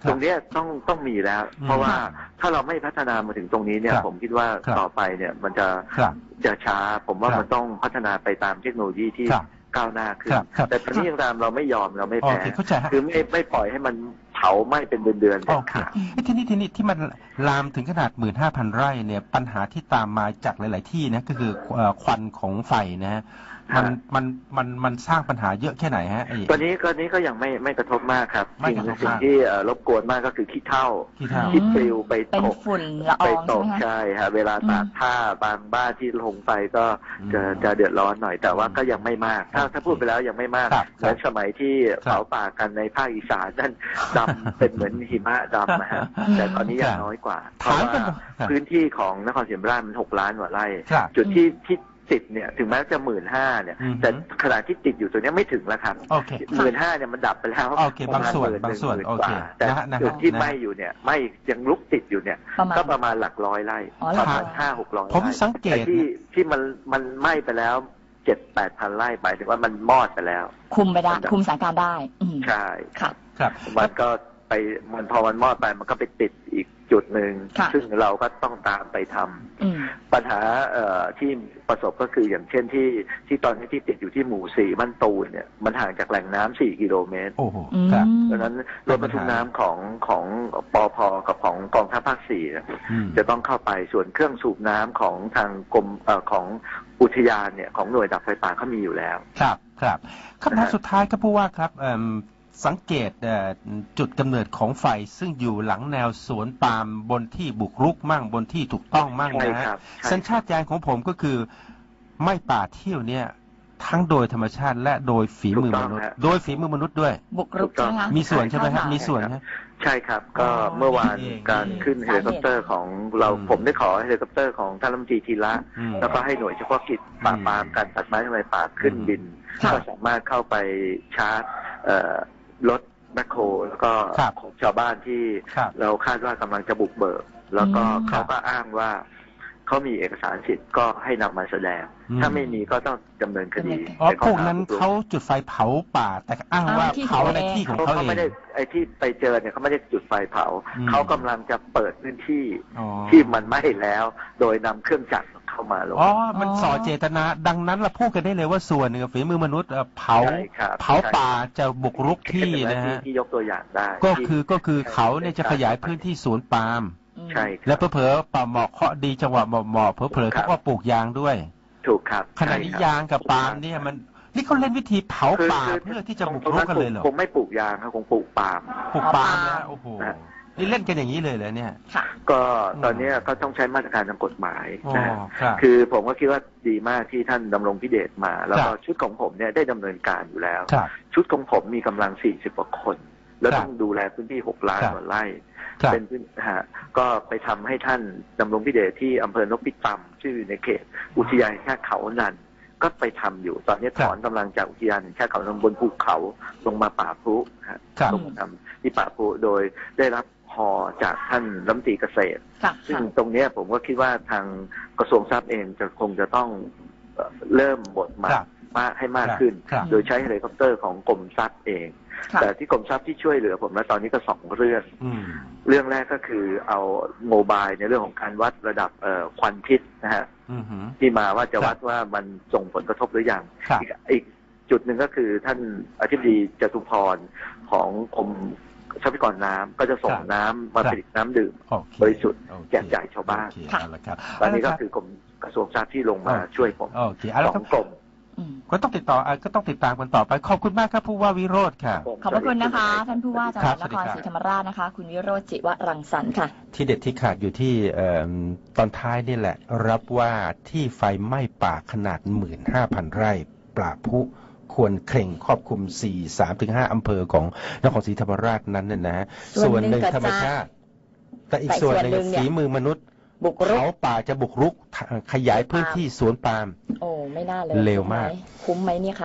Speaker 4: ตรงนี้ต้องมีแล้ว เพราะว่าถ้าเราไม่พัฒนามาถึงตรงนี้เนี่ยผมคิดว่าต่อไปเนี่ยมันจะช้าผมว่ามันต้องพัฒนาไปตามเทคโนโลยีที่ก้าวหน้าขึ้นแต่ตอนนี้ยังตามเราไม่ยอมเราไม่แพ้คือไม่ปล่อยให้มันเผาไหม้เป็นเดือนๆ
Speaker 1: โอเคทีนี้ที่มันลามถึงขนาด 15,000 ไร่เนี่ยปัญหาที่ตามมาจากหลายๆที่นะก็คือควันของไฟนะฮะมันสร้างปัญหาเยอะแค่ไหนฮะ
Speaker 4: ตอนนี้ก็ยังไม่กระทบมากครับสิ่งที่รบกวนมากก็คือขี้เถ้าที่ปลิวไปตก
Speaker 2: ฝุ่นละออง
Speaker 4: ใช่ฮะเวลาตากผ้าบางบ้านที่ลงไฟก็จะเดือดร้อนหน่อยแต่ว่าก็ยังไม่มากถ้าพูดไปแล้วยังไม่มากเหมือนสมัยที่เผาป่ากันในภาคอีสานนั่นดำเป็นเหมือนหิมะดำนะฮะแต่ตอนนี้ยังน้อยกว่าเพราะว่าพื้นที่ของนครศรีธรรมราชมัน6 ล้านกว่าไร่จุดที่ติดเนี่ยถึงแม้จะ 15,000 เนี่ยแต่ขนาดที่ติดอยู่ตัวนี้ไม่ถึงแล้วครับ 15,000 เนี่ยมันดับไปแล้ว
Speaker 1: บางส่วนโอเค
Speaker 4: แต่จุดที่ไหม้อยู่เนี่ยไหม้ยังลุกติดอยู่เนี่ยก็ประมาณหลักร้อยไร่ประมาณ 500-600
Speaker 1: ผมสังเกต
Speaker 4: ที่มันไหม้ไปแล้ว 7-8,000 ไร่หมายถึงว่ามันมอดไปแล้ว
Speaker 2: คุมไปได้คุมสถานการณ์ได้
Speaker 4: ใช่
Speaker 1: ครับ
Speaker 4: มันก็ไปพอมันมอดไปมันก็ไปติดอีกจุดหนึ่งซึ่งเราก็ต้องตามไปทำปัญหาที่ประสบก็คืออย่างเช่นที่ตอนนี้ที่ติดอยู่ที่หมู่ 4 บ้านตูนเนี่ยมันห่างจากแหล่งน้ำ4 กิโลเมตร
Speaker 1: โอ้โหครับ
Speaker 4: ดังนั้นรถบรรทุกน้ำของปพ.กับของกองทัพภาค 4จะต้องเข้าไปส่วนเครื่องสูบน้ำของทางกรมของอุทยานเนี่ยของหน่วยดับไฟป่าเขามีอยู่แล้ว
Speaker 1: ครับคำถามสุดท้ายครับผู้ว่าครับสังเกตจุดกำเนิดของไฟซึ่งอยู่หลังแนวสวนปาล์มบนที่บุกรุกมั่งบนที่ถูกต้องมั่งนะฮะสัญชาตญาณของผมก็คือไม่ป่าเที่ยวเนี่ยทั้งโดยธรรมชาติและโดยฝีมือมนุษย์ด้วย
Speaker 2: บุกรุกใช่ไหม
Speaker 1: มีส่วนใช่ไหมครับมีส่วนนะ
Speaker 4: ใช่ครับก็เมื่อวานการขึ้นเฮลิคอปเตอร์ของเราผมได้ขอเฮลิคอปเตอร์ของท่านรัฐมนตรีธีระแล้วก็ให้หน่วยเฉพาะกิจปราบปรามการตัดไม้ทำลายป่าขึ้นบินก็สามารถเข้าไปชาร์จรถแมคโครแล้วก็ของชาวบ้านที่เราคาดว่ากำลังจะบุกเบิกแล้วก็เขาก็อ้างว่าเขามีเอกสารสิทธิ์ก็ให้นำมาแสดงถ้าไม่มีก็ต้องดำเนินคดี
Speaker 1: พวกนั้นเขาจุดไฟเผาป่าแต่อ้างว่าเผาในที่ของเขาเอง
Speaker 4: ไม่ได้ไอ้ที่ไปเจอเนี่ยเขาไม่ได้จุดไฟเผาเขากำลังจะเปิดพื้นที่ที่มันไหม้แล้วโดยนำเครื่องจักรเข้ามาลง
Speaker 1: มันส่อเจตนาดังนั้นเราพูดกันได้เลยว่าส่วนหนึ่งฝีมือมนุษย์เผาป่าจะบุกรุกที่นะฮะ
Speaker 4: ที่ยกตัวอย่างได้
Speaker 1: ก็คือเขาเนี่ยจะขยายพื้นที่สวนปาล์ม
Speaker 4: ใช่
Speaker 1: แล้วเผลอๆป่าหมอกเคาะดีจังหวะหมอกเผลอๆเขาก็ปลูกยางด้วย
Speaker 4: ถูกครับ
Speaker 1: ขณะนี้ยางกับปาล์มเนี่ยมันนี่เขาเล่นวิธีเผาป่าเพื่อที่จะบุกรุกกันเลยเหรอ
Speaker 4: คงไม่ปลูกยางครับคงปลูกปาล์ม
Speaker 1: นะโอ้โหนี่เล่นกันอย่างนี้เลยเหรอเนี่ย
Speaker 4: ก็ตอนนี้ก็ต้องใช้มาตรการทางกฎหมายนะคือผมก็คิดว่าดีมากที่ท่านดำรงพิเดชมาแล้วก็ชุดของผมเนี่ยได้ดำเนินการอยู่แล้วชุดของผมมีกำลัง40 กว่าคนแล้วต้องดูแลพื้นที่6 ล้านกว่าไร่เป็นพื้นก็ไปทำให้ท่านดำรงพิเดชที่อำเภอนพิตำชื่อในเขตอุทยานแห่งชาติเขานันก็ไปทำอยู่ตอนนี้ถอนกำลังจากอุทยานแห่งชาติเขานันบนภูเขาลงมาป่าพรุลงมาทำที่ป่าพรุโดยได้รับฮอจากท่านรัฐมนตรีเกษตรซึ่งตรงนี้ผมก็คิดว่าทางกระทรวงทรัพย์เองคงจะต้องเริ่มบทมากให้มากขึ้นโดยใช้เฮลิคอปเตอร์ของกรมทรัพย์เองแต่ที่กรมทรัพย์ที่ช่วยเหลือผมแล้วตอนนี้ก็2 เรื่องแรกก็คือเอาโมบายในเรื่องของการวัดระดับควันพิษนะฮะที่มาว่าจะวัดว่ามันส่งผลกระทบหรือยังอีกจุดหนึ่งก็คือท่านอธิบดีจตุพรของกรมทรัพยากรน้ำก็จะส่งน้ำมาผลิตน้ำดื่มบริสุทธิ์แจกจ่ายชาวบ้านตอนนี้ก็คือกรมกระทรวงทรัพย์ที่ลงมาช่วยผม2 กรม
Speaker 1: ก็ต้องติดตามกันต่อไปขอบคุณมากครับผู้ว่าวิโรจน์ค่ะ
Speaker 2: ขอบพระคุณนะคะท่านผู้ว่าจังหวัดนครศรีธรรมราชนะคะคุณวิโรจน์จิวรังสรรค์ค่ะ
Speaker 1: ที่เด็ดที่ขาดอยู่ที่ตอนท้ายนี่แหละรับว่าที่ไฟไหม้ป่าขนาด 15,000 ไร่ปราบพุควรเคร่งครอบคลุม 3-5 อำเภอของนครศรีธรรมราชนั้นเนี่ยนะส่วนหนึ่งธรรมชาติแต่อีกส่วนหนึ่งฝีมือมนุษย์เขาป่าจะบุกรุกขยายพื้นที่สวนปาล์ม
Speaker 2: โอ้ไม่น่าเลย
Speaker 1: เร็วมาก
Speaker 2: คุ้มไหมเนี่ยคะ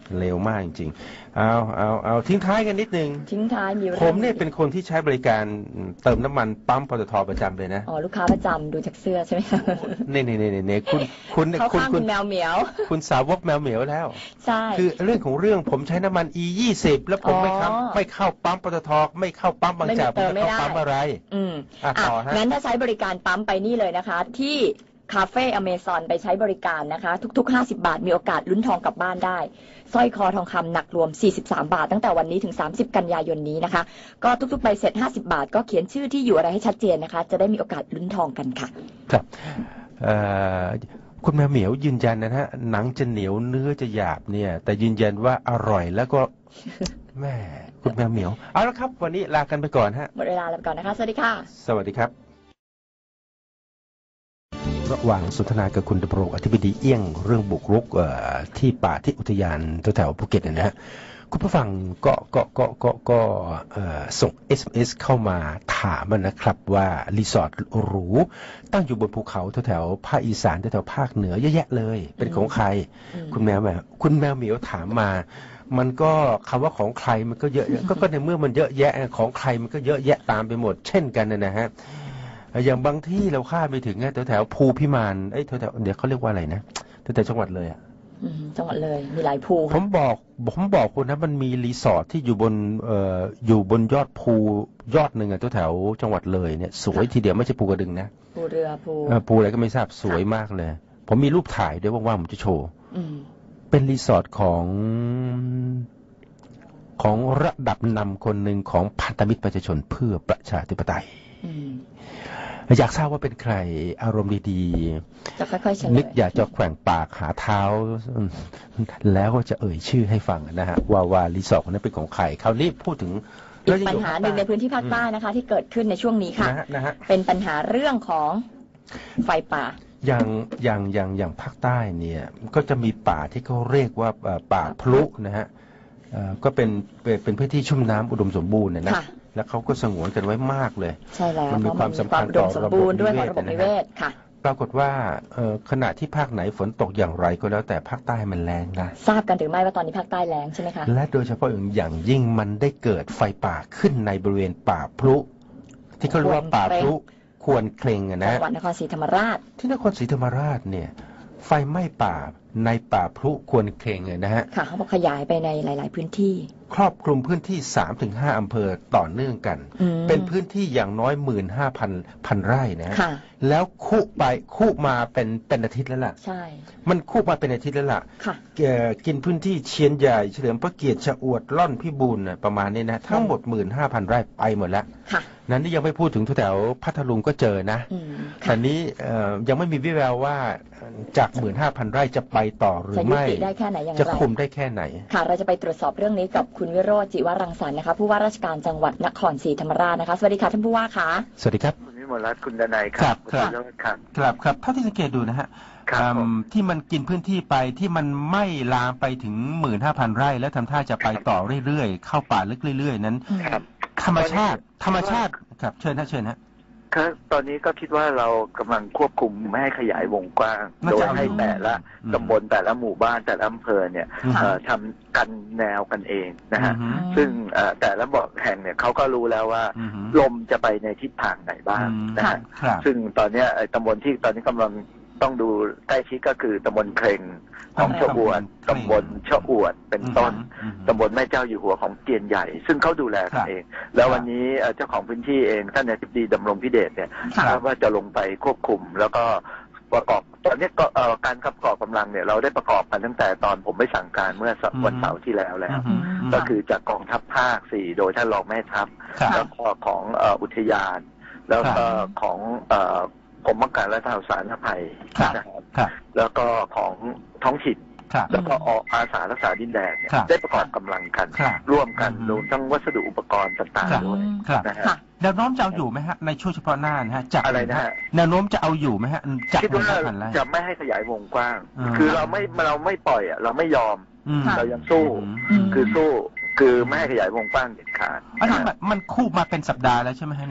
Speaker 1: เร็วมากจริงๆเอาทิ้งท้ายกันนิดนึง
Speaker 2: ทิ้งท้ายมี
Speaker 1: ผมเนี่ยเป็นคนที่ใช้บริการเติมน้ำมันปั๊มปตทประจำเลยนะ
Speaker 2: อ๋อลูกค้าประจำดูจากเสื้อใช่ไหม
Speaker 1: นี่คุณ
Speaker 2: แมวเหมียว
Speaker 1: คุณสาวกแมวเหมียวแล้ว
Speaker 2: ใช่
Speaker 1: คือเรื่องของเรื่องผมใช้น้ำมัน E20 แล้วผมไม่เข้าปั๊มปตทไม่เข้าปั๊มบางจากไม่เข้าปั๊มอะไร
Speaker 2: ต่อฮะงั้นถ้าใช้บริการปั๊มไปนี่เลยนะคะที่คาเฟ่อเมซอนไปใช้บริการนะคะทุกๆ50 บาทมีโอกาสลุ้นทองกลับบ้านได้สร้อยคอทองคำหนักรวม43 บาทตั้งแต่วันนี้ถึง30 กันยายนนี้นะคะก็ทุกๆใบเสร็จ50 บาทก็เขียนชื่อที่อยู่อะไรให้ชัดเจนนะคะจะได้มีโอกาสลุ้นทองกันค่ะ
Speaker 1: ครับคุณแมวเหมียวยืนยันนะฮะหนังจะเหนียวเนื้อจะหยาบเนี่ยแต่ยืนยันว่าอร่อยแล้วก็แม่คุณแมวเหมียวเอาละครับวันนี้ลากันไปก่อนฮะ
Speaker 2: หมดเวลาแล้วก่อนนะคะสวัสดีค่ะ
Speaker 1: สวัสดีครับระหว่างสนทนากับคุณดำรงอธิบดีเอี้ยงเรื่องบุกรุกที่ป่าที่อุทยานแถวภูเก็ตนะฮะคุณผู้ฟังก็ส่ง SMS เข้ามาถามนะครับว่ารีสอร์ทหรูตั้งอยู่บนภูเขาแถวภาคอีสานแถวภาคเหนือเยอะแยะเลยเป็นของใครคุณแมวเหมียวถามมามันก็คำว่าของใครมันก็เยอะก็ในเมื่อมันเยอะแยะของใครมันก็เยอะแยะตามไปหมดเช่นกันนะฮะอย่างบางที่เราคาดไปถึงแถวภูพิมานแถวเดี๋ยวเขาเรียกว่าอะไรนะแถวจังหวัดเลย
Speaker 2: จังหวัดเลยมีหลายภู
Speaker 1: ผมบอกคุณนะมันมีรีสอร์ทที่อยู่บนยอดภูยอดหนึ่งแถวจังหวัดเลยเนี่ยสวยทีเดียวไม่ใช่ภูกระดึงนะ
Speaker 2: ภูเรือ
Speaker 1: ภูอะไรก็ไม่ทราบสวยมากเลยผมมีรูปถ่ายด้วยว่างๆผมจะโชว์เป็นรีสอร์ทของระดับนำคนหนึ่งของพันธมิตรประชาชนเพื่อประชาธิปไตยอยากทราบว่าเป็นใครอารมณ์ดี
Speaker 2: ๆจะค่อยๆเฉลย
Speaker 1: นึกอยากจะแขว่งปากหาเท้าแล้วก็จะเอ่ยชื่อให้ฟังนะฮะว่ารีสอร์ทคนนั้นเป็นของใครคราวนี้พูดถึง
Speaker 2: อีกปัญหาหนึ่งในพื้นที่ภาคใต้นะคะที่เกิดขึ้นในช่วงนี้ค่ะเป็นปัญหาเรื่องของไฟป่า
Speaker 1: อย่างภาคใต้เนี่ยก็จะมีป่าที่เขาเรียกว่าป่าพลุนะฮะก็เป็นพื้นที่ชุ่มน้ำอุดมสมบูรณ์นะแล้วเขาก็สงวนกันไว้มากเลย
Speaker 2: ใช่แล้ว
Speaker 1: มันมีความสำคัญต่อระบบนิเวศ
Speaker 2: ค่ะ
Speaker 1: ปรากฏว่าขณะที่ภาคไหนฝนตกอย่างไรก็แล้วแต่ภาคใต้มันแล้งนะ
Speaker 2: ทราบกันหรือไม่ว่าตอนนี้ภาคใต้แล้งใช่ไหมคะ
Speaker 1: และโดยเฉพาะอย่างยิ่งมันได้เกิดไฟป่าขึ้นในบริเวณป่าพลุที่เขาเรียกว่าป่าพลุควรเคร่งนะ
Speaker 2: จังหวัดนครศรีธรรมราช
Speaker 1: ที่นครศรีธรรมราชเนี่ยไฟไหม้ป่าในป่าพลุควรเคร่งนะฮะ
Speaker 2: ค่ะเขาบอกขยายไปในหลายๆพื้นที่
Speaker 1: ครอบคลุมพื้นที่ 3-5 อำเภอต่อเนื่องกันเป็นพื้นที่อย่างน้อย 15,000 ไร่นะแล้วคุมาเป็นอาทิตย์แล้วล่ะ
Speaker 2: ใช่
Speaker 1: มันคุมาเป็นอาทิตย์แล้วล่ะกินพื้นที่เชียนใหญ่เฉลิมพระเกียรติชะอวดล่อนพิบูลประมาณนี้นะทั้งหมด 15,000 ไร่ไปหมดแล้วนั้นนี่ยังไม่พูดถึงแถวพัทลุงก็เจอนะแต่นี้ยังไม่มีวิแววว่าจาก 15,000 ไร่จะไปต่อหรือไม่จะคุมได้แค่ไหน
Speaker 2: ค่ะเราจะไปตรวจสอบเรื่องนี้กับคุณวิโรจน์จิวรังสรรค์นะคะผู้ว่าราชการจังหวัดนครศรีธรรมราชนะคะสวัสดีค่ะท่านผู้ว่าค่ะ
Speaker 1: สวัสดีครับ
Speaker 4: คุณวิมลรัตน์คุณดนัยครับ
Speaker 1: ครับเท่าที่สังเกตดูนะฮะที่มันกินพื้นที่ไปที่มันไม่ลามไปถึง 15,000 ไร่แล้วทำท่าจะไปต่อเรื่อยๆเข้าป่าลึกเรื่อยๆนั้นธรรมชาติครับเชิญฮะ
Speaker 4: ครับตอนนี้ก็คิดว่าเรากำลังควบคุมไม่ให้ขยายวงกว้างโดยให้แต่ละตำบลแต่ละหมู่บ้านแต่ละอำเภอเนี่ยทำกันแนวกันเองนะฮะซึ่งแต่ละบอกแห่งเนี่ยเขาก็รู้แล้วว่าลมจะไปในทิศทางไหนบ้างนะฮะซึ่งตอนนี้ตำบลที่ตอนนี้กำลังต้องดูใกล้ชิดก็คือตำบลเคร่งของชะอวดตำบลชะอวดเป็นต้นตำบลแม่เจ้าอยู่หัวของเกียนใหญ่ซึ่งเขาดูแลกันเองแล้ววันนี้เจ้าของพื้นที่เองท่านอธิบดีดำรงพิเดชเนี่ยว่าจะลงไปควบคุมแล้วก็ประกอบตอนนี้ก็การประกอบกำลังเนี่ยเราได้ประกอบกันตั้งแต่ตอนผมไปสั่งการเมื่อวันเสาร์ที่แล้วก็คือจากกองทัพภาค4โดยท่านรองแม่ทัพแล้วก็ของอุทยานแล้วก็ของกรมป้องกันและบรรเทาสาธารณภัยนะครับแล้วก็ของท้องถิ่นแล้วก็อาสารักษาดินแดนได้ประกอบกำลังกันร่วมกันรวมทั้งวัสดุอุปกรณ์ต่างๆด้วยนะฮะ
Speaker 1: แนวโน้มจะเอาอยู่ไหมฮะในช่วงเฉพาะหน้านะฮะจาก
Speaker 4: อะไรนะฮะ
Speaker 1: แนวโน้มจะเอาอยู่ไหมฮะ
Speaker 4: คิดว่าจะไม่ให้ขยายวงกว้างคือเราไม่ปล่อยเราไม่ยอมเรายังสู้คือไม่ให้ขยายวงกว้างเด็ดขาด
Speaker 1: อันนี้มันคู่มาเป็นสัปดาห์แล้วใช่ไหมฮะเนี่ย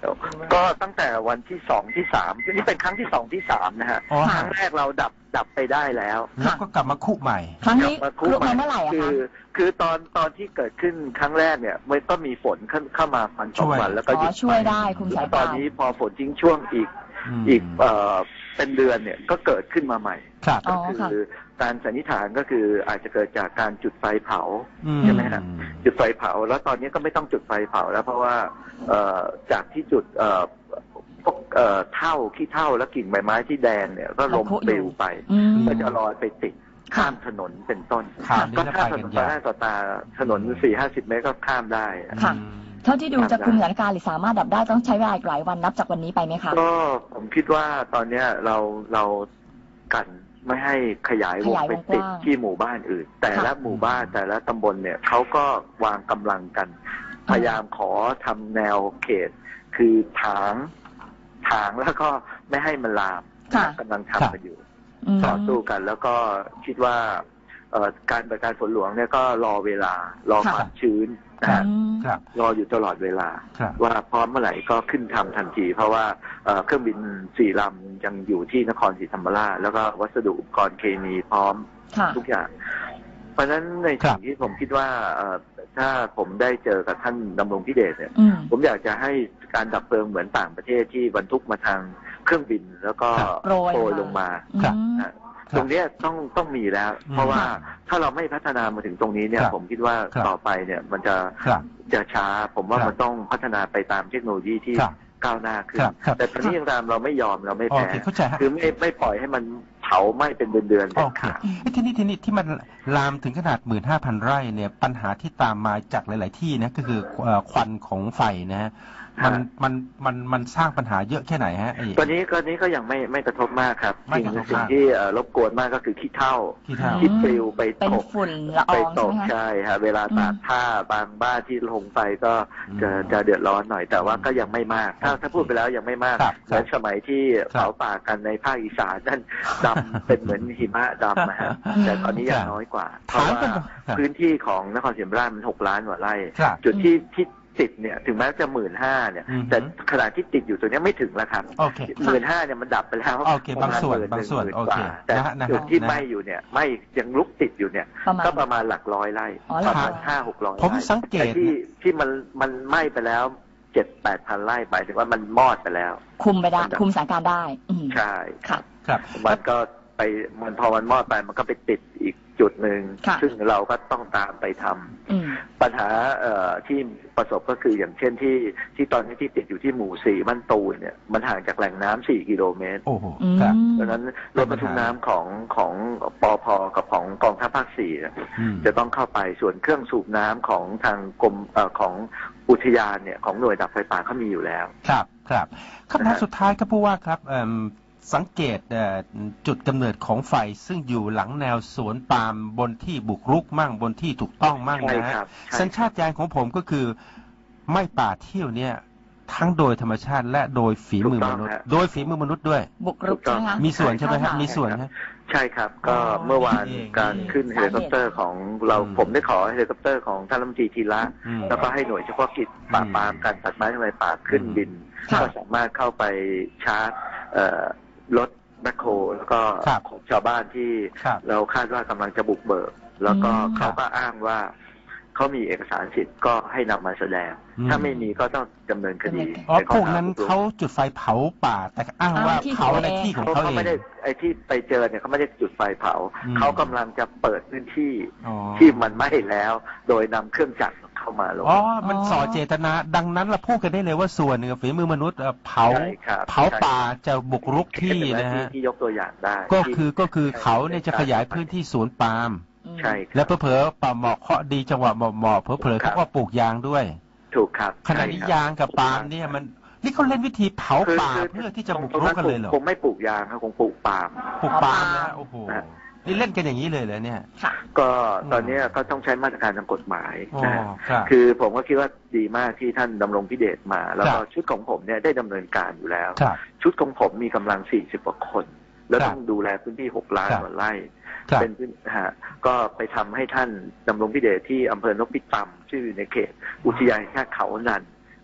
Speaker 4: ก็ตั้งแต่วันที่2 ที่ 3นี่เป็นครั้งที่2 ที่ 3นะฮะ
Speaker 1: อ๋อ
Speaker 4: ครั้งแรกเราดับไปได้แล้ว
Speaker 1: แล้วก็กลับมาคุใหม่
Speaker 2: ครั้งนี้
Speaker 4: กลับ
Speaker 2: ครุมาเมื่อไหร่อะ
Speaker 4: คื
Speaker 2: คะ
Speaker 4: คือตอนที่เกิดขึ้นครั้งแรกเนี่ยมันก็มีฝนเข้ามาวันสองวันแล้วก็
Speaker 2: อ๋
Speaker 4: หยุ
Speaker 2: อ
Speaker 4: ด
Speaker 2: ช่วยได้คุมสาย
Speaker 4: ตอ
Speaker 2: ตาน
Speaker 4: นี้พอฝนทิ้งช่วงอีกเป็นเดือนเนี่ยก็เกิดขึ้นมาใหม่
Speaker 1: ครับ
Speaker 2: อ๋
Speaker 4: ก็
Speaker 2: อ
Speaker 4: คื
Speaker 2: ค่ะ
Speaker 4: อการสันนิษฐานก็คืออาจจะเกิดจากการจุดไฟเผา
Speaker 1: อืม
Speaker 4: ใช่ไหมฮะจุดไฟเผาแล้วตอนนี้ก็ไม่ต้องจุดไฟเผาแล้วเพราะว่าจากที่จุดพวกเท่าขี้เท่าและกิ่งใบไม้ที่แดงเนี่ยก็ลมปลิวไป
Speaker 2: อืม
Speaker 4: ก็จะลอยไปติดข้ามถนนเป็นต้น
Speaker 1: ข่าวนี้
Speaker 4: ก็
Speaker 1: แล้ว
Speaker 4: ข้าม
Speaker 1: ไป
Speaker 4: ถน
Speaker 1: กัน
Speaker 4: นต่อย
Speaker 1: า
Speaker 4: หน้าว ต่อตาถนน 4-50 เมตรก็ข้ามได้
Speaker 2: ค่ะ เท่าที่ดูจะคุมสถานการณ์หรือสามารถดับได้ต้องใช้เวลาอีกหลายวันนับจากวันนี้ไปไหมคะ
Speaker 4: ก็ผมคิดว่าตอนเนี้ยเรากันไม่ให้ขยายวงไปติดที่หมู่บ้านอื่น แต่ละหมู่บ้านแต่ละตำบลเนี่ยเขาก็วางกำลังกัน พยายามขอทำแนวเขต คือถางแล้วก็ไม่ให้มันลาม
Speaker 2: ค่ะ
Speaker 4: กำลังทำกันอยู่
Speaker 2: อืม
Speaker 4: ต่อสู้กัน แล้วก็คิดว่าการบริการฝนหลวงเนี่ยก็รอเวลารอความชื้นนะฮะ
Speaker 1: ครับ
Speaker 4: รออยู่ตลอดเวลา
Speaker 1: ครับ
Speaker 4: ว่าพร้อมเมื่อไหร่ก็ขึ้นทำทันที เพราะว่าเครื่องบิน4 ลำยังอยู่ที่นครศรีธรรมราชแล้วก็วัสดุอุปกรณ์เคมีพร้อม
Speaker 2: ค่ะ
Speaker 4: ทุกอย่าง เพราะฉะนั้นในสิ่งที่ผมคิดว่าถ้าผมได้เจอกับท่านดำรงพิเดชเนี่ย
Speaker 2: อืม
Speaker 4: ผมอยากจะให้การดับเพลิงเหมือนต่างประเทศที่บรรทุกมาทางเครื่องบินแล้วก็
Speaker 2: โปรย
Speaker 4: ลงมา
Speaker 1: ครับ
Speaker 2: อืม
Speaker 4: นะตรงเนี้ยต้องมีแล้ว เพราะว่าถ้าเราไม่พัฒนามาถึงตรงนี้เนี่ย
Speaker 1: ครับ
Speaker 4: ผมคิดว่า
Speaker 1: ครับ
Speaker 4: ต่อไปเนี่ยมันจะ
Speaker 1: ครับ
Speaker 4: ช้า ผมว่า
Speaker 1: ครับ
Speaker 4: มันต้องพัฒนาไปตามเทคโนโลยีที่
Speaker 1: ครับ
Speaker 4: ก้าวหน้าขึ้น
Speaker 1: ครับ
Speaker 4: แต่ตอนนี้ยังตามเราไม่ยอมเราไม่
Speaker 1: โอ
Speaker 4: แพ้
Speaker 1: เคเข้าใจฮะ
Speaker 4: คือไม่ปล่อยให้มันเผาไหม้เป็นเดือนๆ
Speaker 1: โอ
Speaker 4: เด็ด
Speaker 1: เค
Speaker 4: ขาด
Speaker 1: ทีนี้ที่มันลามถึงขนาด 15,000 ไร่เนี่ยปัญหาที่ตามมาจากหลาย ๆ ที่นะก็คือควันของไฟนะฮะมันสร้างปัญหาเยอะแค่ไหนฮะไอ้
Speaker 4: ตอนนี้ก็ยังไม่กระทบมากครับ
Speaker 1: ไม่กระทบมาก
Speaker 4: สิ่งที่รบกวนมากก็คือขี้เถ้า
Speaker 1: ที่เท่า
Speaker 4: ที่ปลิวไป
Speaker 2: เป็น
Speaker 4: ตก
Speaker 2: ฝุ่นละอ
Speaker 4: ไป
Speaker 2: อง
Speaker 4: ต
Speaker 2: ใช่
Speaker 4: ก
Speaker 2: ไหมคะ
Speaker 4: ใช่ฮะเวลาตากผ้าบางบ้านที่ลงไปก็จะเดือดร้อนหน่อยแต่ว่าก็ยังไม่มาก ถ้าพูดไปแล้วยังไม่มาก
Speaker 1: ครับ
Speaker 4: เหมือนสมัยที่
Speaker 1: ครับ
Speaker 4: เผาป่ากันในภาคอีสานนั่นดำ เป็นเหมือนหิมะดำนะฮะแต่ตอนนี้ยังน้อยกว่า เพราะ
Speaker 1: ถาม
Speaker 4: ว่า
Speaker 1: กันครับ
Speaker 4: พื้นที่ของนครศรีธรรมราชมัน6 ล้านกว่าไร่
Speaker 1: ครับ
Speaker 4: จุดที่ติดเนี่ยถึงแม้จะ15,000เนี่ย
Speaker 1: อืม
Speaker 4: แต่ขนาดที่ติดอยู่ตัวเนี้ยไม่ถึงแล้วครับ
Speaker 1: โอเค
Speaker 4: 15,000เนี่ยมันดับไปแล้ว
Speaker 1: โอเคบางส่วน
Speaker 4: ประมณ
Speaker 1: บางส่วน
Speaker 4: 10,000
Speaker 1: โอเค
Speaker 4: กว่าแต่
Speaker 1: นะฮะ
Speaker 4: จุดที่
Speaker 1: นะฮะ
Speaker 4: ไหม้อยู่เนี่ยไหม้ยังลุกติดอยู่เนี่ย
Speaker 2: ประมาณ
Speaker 4: ก็ประมาณหลักร้อยไร่
Speaker 2: อ๋อ
Speaker 4: ประมาณ
Speaker 2: หลักร้อย
Speaker 4: 500-600
Speaker 1: ผมสังเกต
Speaker 4: แต่ที่มันไหม้ไปแล้ว 7-8,000 ไร่หมายถึงว่ามันมอดไปแล้ว
Speaker 2: คุมไปได้คุมสถานการณ์ได้ อืม
Speaker 4: ใช่
Speaker 2: ค่ะ
Speaker 1: ครับ
Speaker 4: มันก็ไปพอมันมอดไปมันก็ไปติดอีกจุดหนึ่ง
Speaker 2: ค่ะ
Speaker 4: ซึ่งเราก็ต้องตามไปทำ
Speaker 2: อืม
Speaker 4: ปัญหาที่ประสบก็คืออย่างเช่นที่ตอนนี้ที่ติดอยู่ที่หมู่ 4 บ้านตูนเนี่ยมันห่างจากแหล่งน้ำ4 กิโลเมตร
Speaker 1: โอ้โห
Speaker 2: อืม
Speaker 1: ครับ
Speaker 4: เพราะฉะนั้นรถบรรทุกน้ำของปพกับของกองทัพภาค 4เนี่ย
Speaker 1: อืม
Speaker 4: จะต้องเข้าไปส่วนเครื่องสูบน้ำของทางกรมของอุทยานเนี่ยของหน่วยดับไฟป่าเขามีอยู่แล้ว
Speaker 1: ครับครับคำถามสุดท้ายครับผู้ว่าครับสังเกตจุดกำเนิดของไฟซึ่งอยู่หลังแนวสวนปาล์มบนที่บุกรุกมั่งบนที่ถูกต้องมั่ง
Speaker 4: ใช่
Speaker 1: นะ
Speaker 4: ค
Speaker 1: ฮะ
Speaker 4: รับใช่
Speaker 1: สัญชาตญาณของผมก็คือไม่ป่าเที่ยวเนี่ยทั้งโดยธรรมชาติและโดยฝีมือมนุษย์โดยฝีมือมนุษย์ด้วย
Speaker 2: บุกรุกใช่ไหมคะ
Speaker 1: มีส่วนใช่ไหมฮะ
Speaker 2: ค่ะ
Speaker 1: มีส่วนฮะ
Speaker 4: ใช่ครับ ก็
Speaker 1: อ๋อ
Speaker 4: เมื่อวาน
Speaker 1: นี่เอง
Speaker 4: การขึ้นเฮลิคอปเตอร์ของเรา
Speaker 1: อืม
Speaker 4: ผมได้ขอเฮลิคอปเตอร์ของท่านรัฐมนตรีธีระ
Speaker 1: อืม
Speaker 4: แล้วก็ให้หน่วยเฉพาะกิจปราบปรามการตัดไม้ทำลายป่าขึ้นบิน
Speaker 2: ค่ะ
Speaker 4: ก็สามารถเข้าไปชาร์จรถแมคโครแล้วก็
Speaker 1: ครับ
Speaker 4: ของชาวบ้านที่
Speaker 1: ครับ
Speaker 4: เราคาดว่ากำลังจะบุกเบิก แล้วก็
Speaker 2: อืม
Speaker 4: เขาก็อ้างว่าเขามีเอกสารสิทธิ์ก็ให้นำมาแสดง
Speaker 1: อืม
Speaker 4: ถ้าไม่มีก็ต้องดำเนินคดี
Speaker 1: อ๋อ
Speaker 4: ในข้
Speaker 1: พ
Speaker 4: อ
Speaker 1: วก
Speaker 4: หา
Speaker 1: นั้น
Speaker 4: บุกรุก
Speaker 1: เขาจุดไฟเผาป่า แต่อ้างว่า
Speaker 2: ที่
Speaker 1: เผา
Speaker 2: ของ
Speaker 1: ใน
Speaker 2: ตัวเอง
Speaker 1: ที่ของเขา
Speaker 4: เขา
Speaker 1: เอ
Speaker 4: ไม่ได้
Speaker 1: ง
Speaker 4: ไอ้ที่ไปเจอเนี่ยเขาไม่ได้จุดไฟเผา
Speaker 1: อืม
Speaker 4: เขากำลังจะเปิดพื้นที่
Speaker 1: อ๋อ
Speaker 4: ที่มันไหม้แล้ว โดยนำเครื่องจักรเข้ามาลง
Speaker 1: อ๋อ มันส่อเจตนา ดังนั้นเราพูดกันได้เลยว่าส่วนหนึ่งฝีมือมนุษย์เผา
Speaker 4: ใช่ครับ
Speaker 1: เผาป่าจะบุกรุกที่นะฮะ
Speaker 4: ที่ยกตัวอย่างได้
Speaker 1: ก็
Speaker 4: ที่
Speaker 1: คือเขาเนี่ยจะขยายพื้นที่สวนปาล์ม
Speaker 2: อืม
Speaker 4: ใช่ครับ
Speaker 1: และเผลอๆป่าหมอกเคาะดีจังหวะเหมาะๆเผลอๆ
Speaker 4: ครั
Speaker 1: เขา
Speaker 4: บ
Speaker 1: ก็ปลูกยางด้วย
Speaker 4: ถูกครับ
Speaker 1: ขณะนี้
Speaker 4: ใช่ครับ
Speaker 1: ยางกับปาล์มเนี่ยมันนี่เขาเล่นวิธีเผาป่า
Speaker 4: คือ
Speaker 1: เพื่อที่จะบุกรุกกันเลยเหรอ
Speaker 4: คงไม่ปลูกยางครับคงปลูกปาล์ม
Speaker 1: ปลูกปาล์มนะฮะโอ้โห
Speaker 4: นะ
Speaker 1: นี่เล่นกันอย่างนี้เลยเหรอเนี่ย
Speaker 2: ค่ะ
Speaker 4: ก็ตอนนี้ก็ต้องใช้มาตรการทางกฎหมาย
Speaker 1: อ๋อ
Speaker 4: นะฮะ
Speaker 1: ครับ
Speaker 4: คือผมก็คิดว่าดีมากที่ท่านดำรงพิเดชมา แล้วก็
Speaker 1: ครับ
Speaker 4: ชุดของผมเนี่ยได้ดำเนินการอยู่แล้ว
Speaker 1: ครับ
Speaker 4: ชุดของผมมีกำลัง40 กว่าคน แล้ว
Speaker 1: ครับ
Speaker 4: ต้องดูแลพื้นที่6 ล้าน
Speaker 1: ครับ
Speaker 4: กว่าไร่
Speaker 1: ครับ
Speaker 4: เป็นพื้นก็ไปทำให้ท่านดำรงพิเดชที่อำเภอนพิตำชื่ออยู่ในเขตอุทยานแห่งชาติเขานัน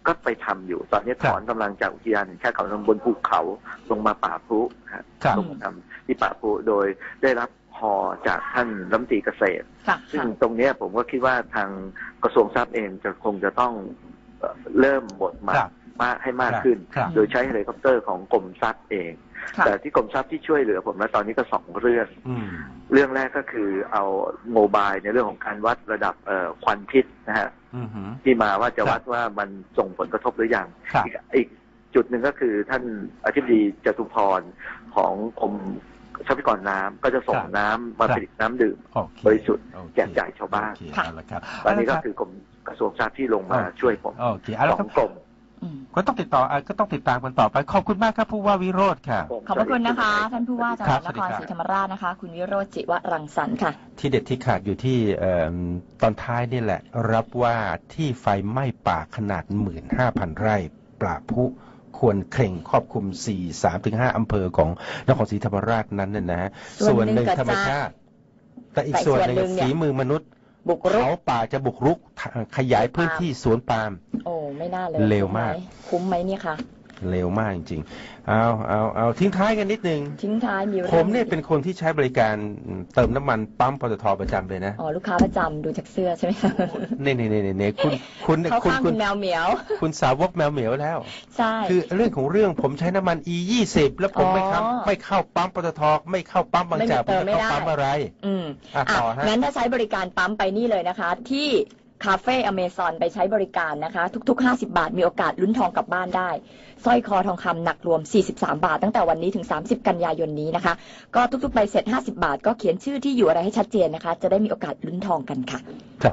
Speaker 4: ก็ไปทำอยู่ตอนนี้ถอนกำลังจากอุทยานแห่งชาติเขาบนภูเขาลงมาป่าพรุลงมาทำที่ป่าพรุโดยได้รับพอจากท่านรัฐมนตรีเกษตรซึ่งตรงนี้ผมก็คิดว่าทางกระทรวงทรัพย์เองคงจะต้องเริ่มบทมากให้มากขึ้นโดยใช้เฮลิคอปเตอร์ของกรมทรัพย์เองแต่ที่กรมทรัพย์ที่ช่วยเหลือผมแล้วตอนนี้ก็2 เรื่องแรกก็คือเอาโมบายในเรื่องของการวัดระดับควันพิษนะฮะที่มาว่าจะวัดว่ามันส่งผลกระทบหรือยังอีกจุดหนึ่งก็คือท่านอธิบดีจตุพรของกรมทรัพยากรน้ำก็จะส่งน้ำมาผลิตน้ำดื่มบริสุทธิ์แจกจ่ายชาวบ้านตอนนี้ก็คือกรมกระทรวงทรัพย์ที่ลงมาช่วยผม2 กรม
Speaker 1: ก็ต้องติดต่อก็ต้องติดตามกันต่อไปขอบคุณมากครับผู้ว่าวิโรจน์ค่ะ
Speaker 2: ขอบพระคุณนะคะท่านผู้ว่าจังหวัดนครศรีธรรมราชนะคะคุณวิโรจน์จิวรังสรรค์ค่ะ
Speaker 1: ที่เด็ดที่ขาดอยู่ที่ตอนท้ายนี่แหละรับว่าที่ไฟไหม้ป่าขนาด 15,000 ไร่ป่าพุควรเคร่งครอบคลุม 3-5 อำเภอของนครศรีธรรมราชนั้นน่ะนะส่วนหนึ่งธรรมชาติแต่อีกส่วนหนึ่งฝีมือมนุษย์เขาป่าจะบุกรุกขยายพื้นที่สวนปาล์ม
Speaker 2: โอ้ไม่น่าเลย
Speaker 1: เร็วมาก
Speaker 2: คุ้มไหมเนี่ยคะ
Speaker 1: เร็วมากจริงๆเอาทิ้งท้ายกันนิดนึง
Speaker 2: ทิ้งท้ายมี
Speaker 1: ผมเนี่ยเป็นคนที่ใช้บริการเติมน้ำมันปั๊มปตท.ประจำเลยนะ
Speaker 2: อ๋อลูกค้าประจำดูจากเสื้อใช่ไหม
Speaker 1: นี่คุณ
Speaker 2: แมวเหมียว
Speaker 1: คุณสาวกแมวเหมียวแล้ว
Speaker 2: ใช่
Speaker 1: คือเรื่องของเรื่องผมใช้น้ำมัน E20 แล้วผมไม่เข้าปั๊มปตท.ไม่เข้าปั๊มบางจากผมจะเข้าปั๊มอะไร
Speaker 2: ต่อฮะงั้นถ้าใช้บริการปั๊มไปนี่เลยนะคะที่คาเฟ่อเมซอนไปใช้บริการนะคะทุกๆ50 บาทมีโอกาสลุ้นทองกลับบ้านได้สร้อยคอทองคำหนักรวม43 บาทตั้งแต่วันนี้ถึง30 กันยายนนี้นะคะก็ทุกๆใบเสร็จ50 บาทก็เขียนชื่อที่อยู่อะไรให้ชัดเจนนะคะจะได้มีโอกาสลุ้นทองกันค่ะ
Speaker 1: ครับ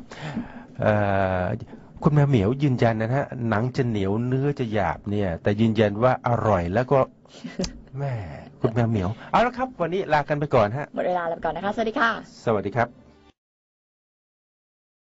Speaker 1: คุณแมวเหมียวยืนยันนะฮะหนังจะเหนียวเนื้อจะหยาบเนี่ยแต่ยืนยันว่าอร่อยแล้วก็แม่คุณแมวเหมียวเอาละครับวันนี้ลากันไปก่อนฮะ
Speaker 2: หมดเวลาแล้วก่อนนะคะสวัสดีค่ะ
Speaker 1: สวัสดีครับ